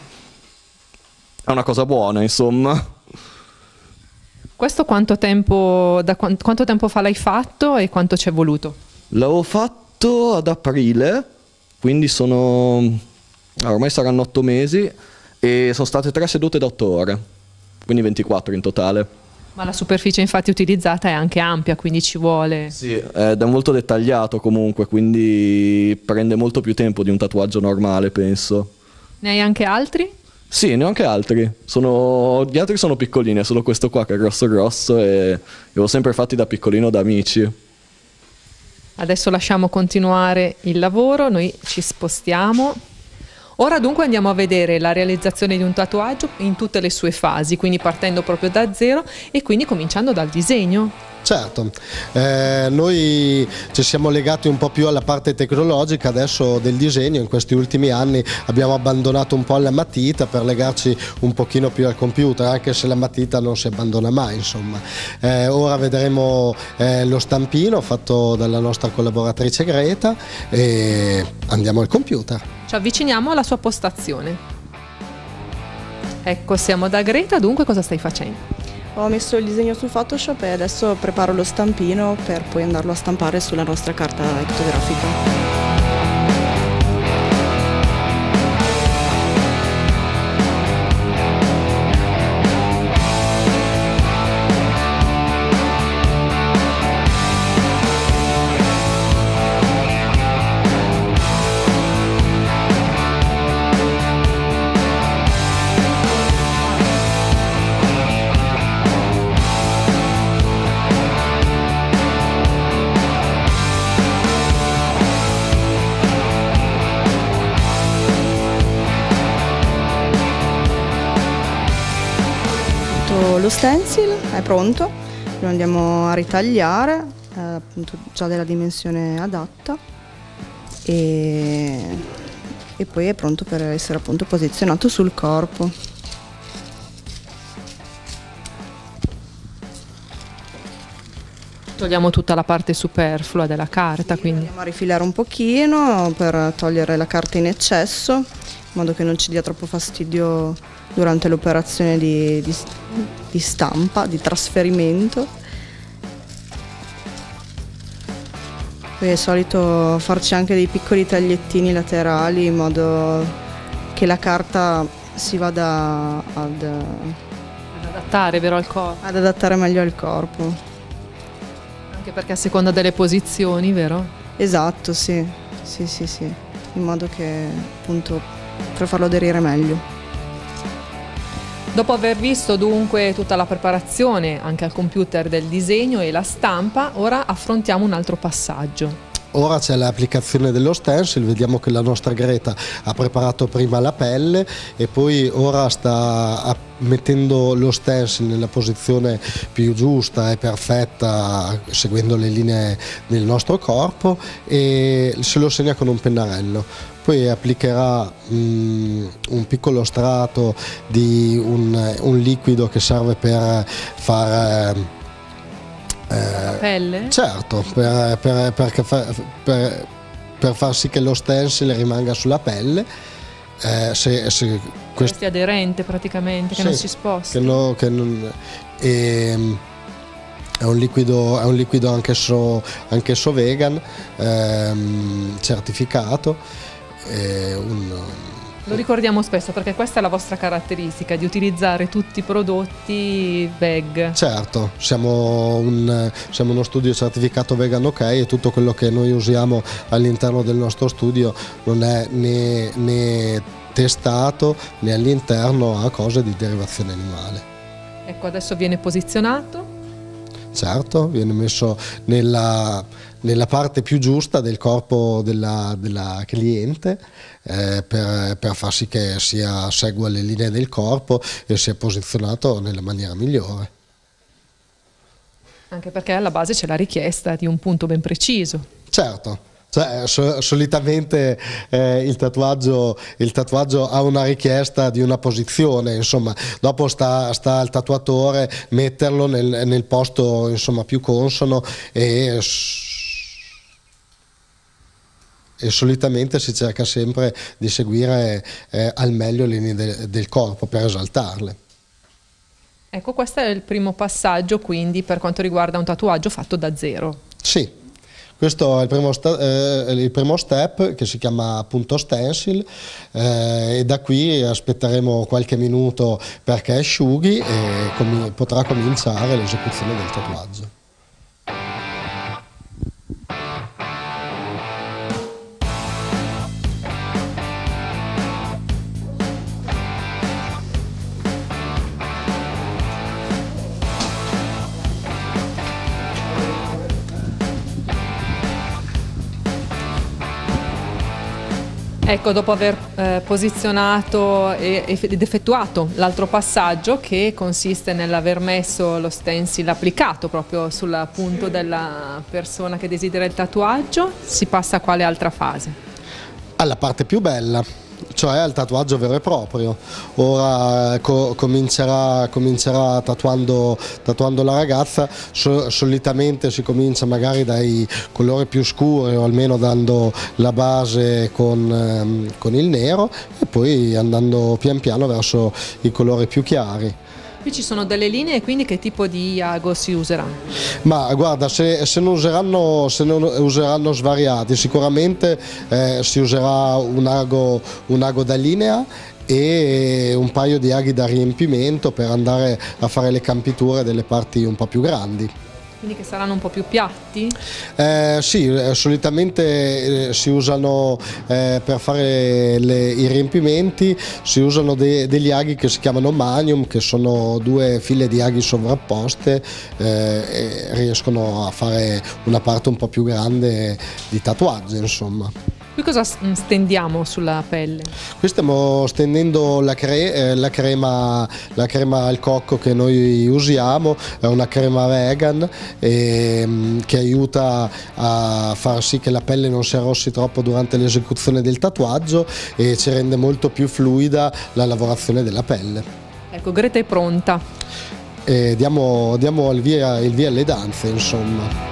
è una cosa buona, insomma. Questo quanto tempo, da quant- quanto tempo fa l'hai fatto e quanto ci è voluto? L'avevo fatto ad aprile, quindi sono, ormai saranno otto mesi e sono state tre sedute da otto ore, quindi ventiquattro in totale. Ma la superficie infatti utilizzata è anche ampia, quindi ci vuole... Sì, ed è molto dettagliato comunque, quindi prende molto più tempo di un tatuaggio normale, penso. Ne hai anche altri? Sì, ne ho anche altri. Sono... Gli altri sono piccolini, è solo questo qua che è grosso grosso e li ho sempre fatti da piccolino da amici. Adesso lasciamo continuare il lavoro, noi ci spostiamo. Ora dunque andiamo a vedere la realizzazione di un tatuaggio in tutte le sue fasi, quindi partendo proprio da zero e quindi cominciando dal disegno. Certo, eh, noi ci siamo legati un po' più alla parte tecnologica adesso del disegno. In questi ultimi anni abbiamo abbandonato un po' la matita per legarci un pochino più al computer, anche se la matita non si abbandona mai, insomma. Eh, ora vedremo eh, lo stampino fatto dalla nostra collaboratrice Greta e andiamo al computer. Ci avviciniamo alla sua postazione. Ecco, siamo da Greta, dunque cosa stai facendo? Ho messo il disegno su Photoshop e adesso preparo lo stampino per poi andarlo a stampare sulla nostra carta ectografica. Lo stencil è pronto, lo andiamo a ritagliare, è appunto già della dimensione adatta e, e poi è pronto per essere appunto posizionato sul corpo. Togliamo tutta la parte superflua della carta, sì, quindi andiamo a rifilare un pochino per togliere la carta in eccesso, in modo che non ci dia troppo fastidio durante l'operazione di, di, di stampa, di trasferimento. Poi è solito farci anche dei piccoli tagliettini laterali in modo che la carta si vada ad, ad adattare, vero, al corpo? Ad adattare meglio al corpo. Anche perché a seconda delle posizioni, vero? Esatto, sì, sì, sì, sì, in modo che appunto per farlo aderire meglio. Dopo aver visto dunque tutta la preparazione anche al computer del disegno e la stampa, ora affrontiamo un altro passaggio. Ora c'è l'applicazione dello stencil, vediamo che la nostra Greta ha preparato prima la pelle e poi ora sta mettendo lo stencil nella posizione più giusta e perfetta, seguendo le linee del nostro corpo, e se lo segna con un pennarello. Poi applicherà um, un piccolo strato di un, un liquido che serve per far... Eh, pelle? Certo, per, per, per, per, per far sì che lo stencil rimanga sulla pelle. Eh, se, se questo è aderente praticamente, che sì, non si sposta. Che no, che non, e, è un liquido, è un liquido anch'esso, anch'esso vegan, ehm, certificato. Un, Lo ricordiamo spesso perché questa è la vostra caratteristica, di utilizzare tutti i prodotti veg. Certo, siamo, un, siamo uno studio certificato vegan ok e tutto quello che noi usiamo all'interno del nostro studio non è né, né testato né all'interno a cose di derivazione animale. Ecco, adesso viene posizionato. Certo, viene messo nella, nella parte più giusta del corpo della, della cliente eh, per, per far sì che sia, segua le linee del corpo e sia posizionato nella maniera migliore. Anche perché alla base c'è la richiesta di un punto ben preciso. Certo. Cioè, so, solitamente eh, il, tatuaggio, il tatuaggio ha una richiesta di una posizione, insomma, dopo sta, sta al tatuatore metterlo nel, nel posto, insomma, più consono e, e solitamente si cerca sempre di seguire eh, al meglio le linee de, del corpo per esaltarle. Ecco, questo è il primo passaggio quindi per quanto riguarda un tatuaggio fatto da zero. Sì. Questo è il primo, sta- eh, il primo step, che si chiama appunto stencil, eh, e da qui aspetteremo qualche minuto perché asciughi e com- potrà cominciare l'esecuzione del tatuaggio. Ecco, dopo aver eh, posizionato e, ed effettuato l'altro passaggio, che consiste nell'aver messo lo stencil applicato proprio sul punto della persona che desidera il tatuaggio, si passa a quale altra fase? Alla parte più bella, cioè al tatuaggio vero e proprio. Ora co- comincerà, comincerà tatuando, tatuando la ragazza. So- solitamente si comincia magari dai colori più scuri, o almeno dando la base con, ehm, con il nero, e poi andando pian piano verso i colori più chiari. Qui ci sono delle linee, quindi che tipo di iago si userà? Ma guarda, se, se, non, useranno, se non useranno svariati, sicuramente eh, si userà un ago, un ago da linea e un paio di aghi da riempimento per andare a fare le campiture delle parti un po' più grandi. Quindi che saranno un po' più piatti? Eh, sì, eh, solitamente eh, si usano eh, per fare le, i riempimenti, si usano de, degli aghi che si chiamano manium, che sono due file di aghi sovrapposte eh, e riescono a fare una parte un po' più grande di tatuaggio, insomma. Qui cosa stendiamo sulla pelle? Qui stiamo stendendo la, cre- eh, la, crema, la crema al cocco che noi usiamo, è una crema vegan e, che aiuta a far sì che la pelle non si arrossi troppo durante l'esecuzione del tatuaggio e ci rende molto più fluida la lavorazione della pelle. Ecco, Greta è pronta. E diamo, diamo il via, il via alle danze, insomma.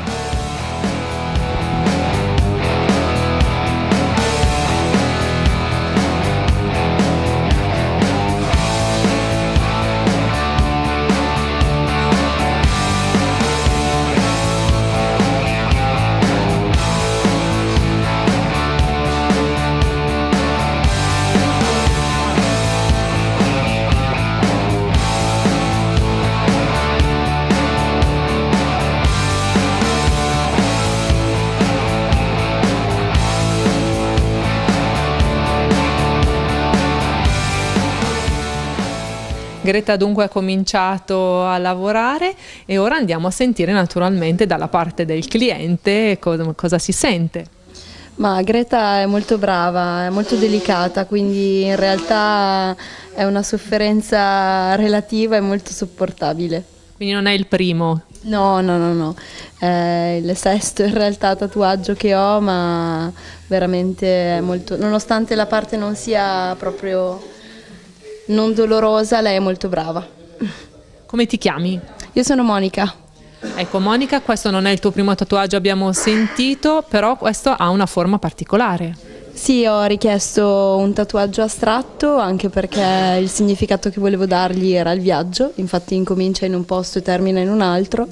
Greta dunque ha cominciato a lavorare e ora andiamo a sentire naturalmente dalla parte del cliente cosa, cosa si sente. Ma Greta è molto brava, è molto delicata, quindi in realtà è una sofferenza relativa e molto sopportabile. Quindi non è il primo? No, no, no, no, è il sesto in realtà tatuaggio che ho, ma veramente è molto, nonostante la parte non sia proprio non dolorosa, lei è molto brava. Come ti chiami? Io sono Monica. Ecco Monica, questo non è il tuo primo tatuaggio, abbiamo sentito, però questo ha una forma particolare. Sì, ho richiesto un tatuaggio astratto anche perché il significato che volevo dargli era il viaggio, infatti incomincia in un posto e termina in un altro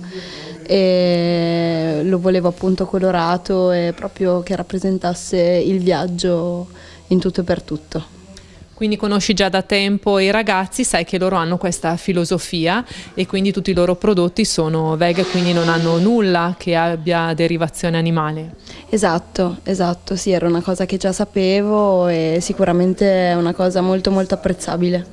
e lo volevo appunto colorato e proprio che rappresentasse il viaggio in tutto e per tutto. Quindi conosci già da tempo i ragazzi, sai che loro hanno questa filosofia e quindi tutti i loro prodotti sono vegan, quindi non hanno nulla che abbia derivazione animale. Esatto, esatto, sì, era una cosa che già sapevo e sicuramente è una cosa molto molto apprezzabile.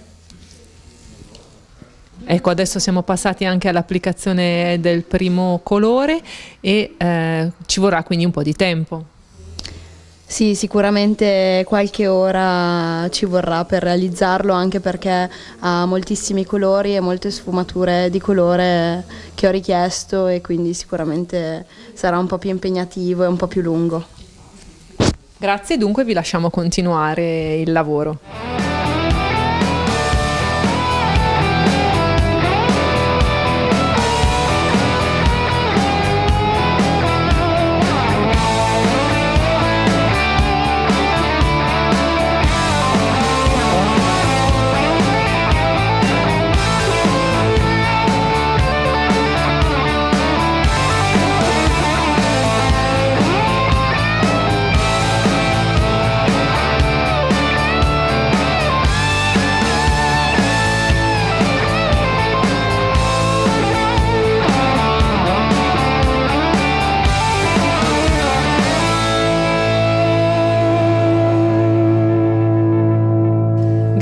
Ecco, adesso siamo passati anche all'applicazione del primo colore e eh, ci vorrà quindi un po' di tempo. Sì, sicuramente qualche ora ci vorrà per realizzarlo, anche perché ha moltissimi colori e molte sfumature di colore che ho richiesto e quindi sicuramente sarà un po' più impegnativo e un po' più lungo. Grazie, dunque vi lasciamo continuare il lavoro.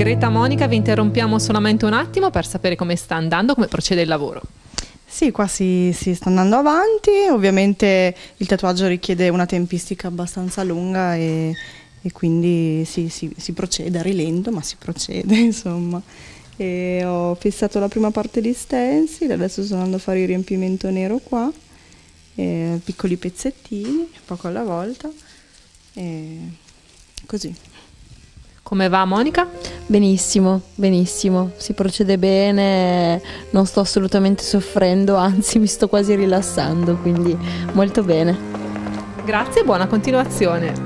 Greta, Monica, vi interrompiamo solamente un attimo per sapere come sta andando, come procede il lavoro. Sì, qua si, si sta andando avanti, ovviamente il tatuaggio richiede una tempistica abbastanza lunga e, e quindi sì, si, si procede a rilento, ma si procede insomma. E ho fissato la prima parte di stencil, adesso sto andando a fare il riempimento nero qua, e piccoli pezzettini, poco alla volta, e così. Come va, Monica? Benissimo, benissimo, si procede bene, non sto assolutamente soffrendo, anzi mi sto quasi rilassando, quindi molto bene. Grazie e buona continuazione.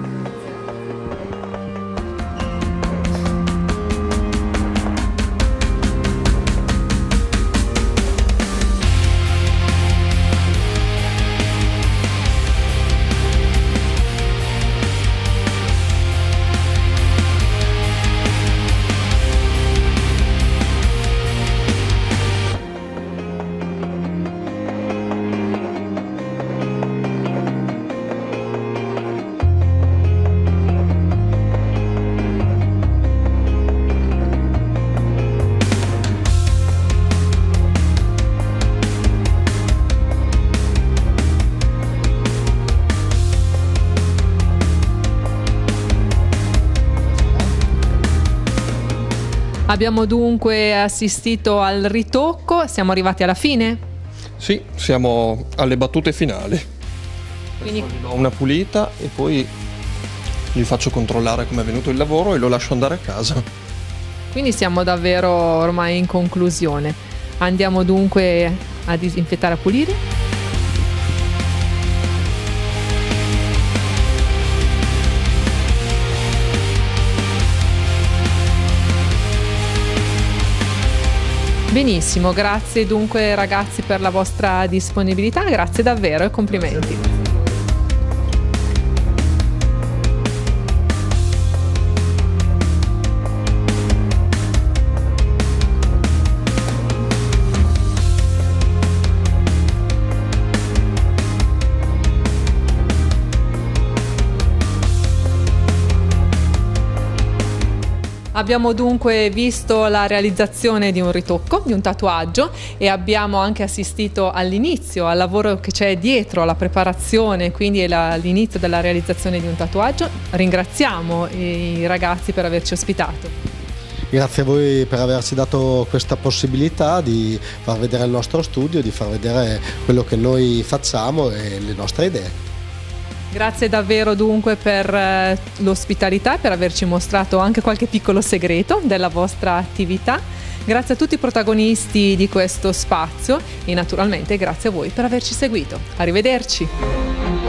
Abbiamo dunque assistito al ritocco, siamo arrivati alla fine? Sì, siamo alle battute finali. Quindi gli do una pulita e poi gli faccio controllare come è venuto il lavoro e lo lascio andare a casa. Quindi siamo davvero ormai in conclusione. Andiamo dunque a disinfettare, a pulire. Benissimo, grazie dunque ragazzi per la vostra disponibilità, grazie davvero e complimenti. Abbiamo dunque visto la realizzazione di un ritocco, di un tatuaggio, e abbiamo anche assistito all'inizio, al lavoro che c'è dietro, alla preparazione, quindi all'inizio della realizzazione di un tatuaggio. Ringraziamo i ragazzi per averci ospitato. Grazie a voi per averci dato questa possibilità di far vedere il nostro studio, di far vedere quello che noi facciamo e le nostre idee. Grazie davvero dunque per eh, l'ospitalità, per averci mostrato anche qualche piccolo segreto della vostra attività. Grazie a tutti i protagonisti di questo spazio e naturalmente grazie a voi per averci seguito. Arrivederci!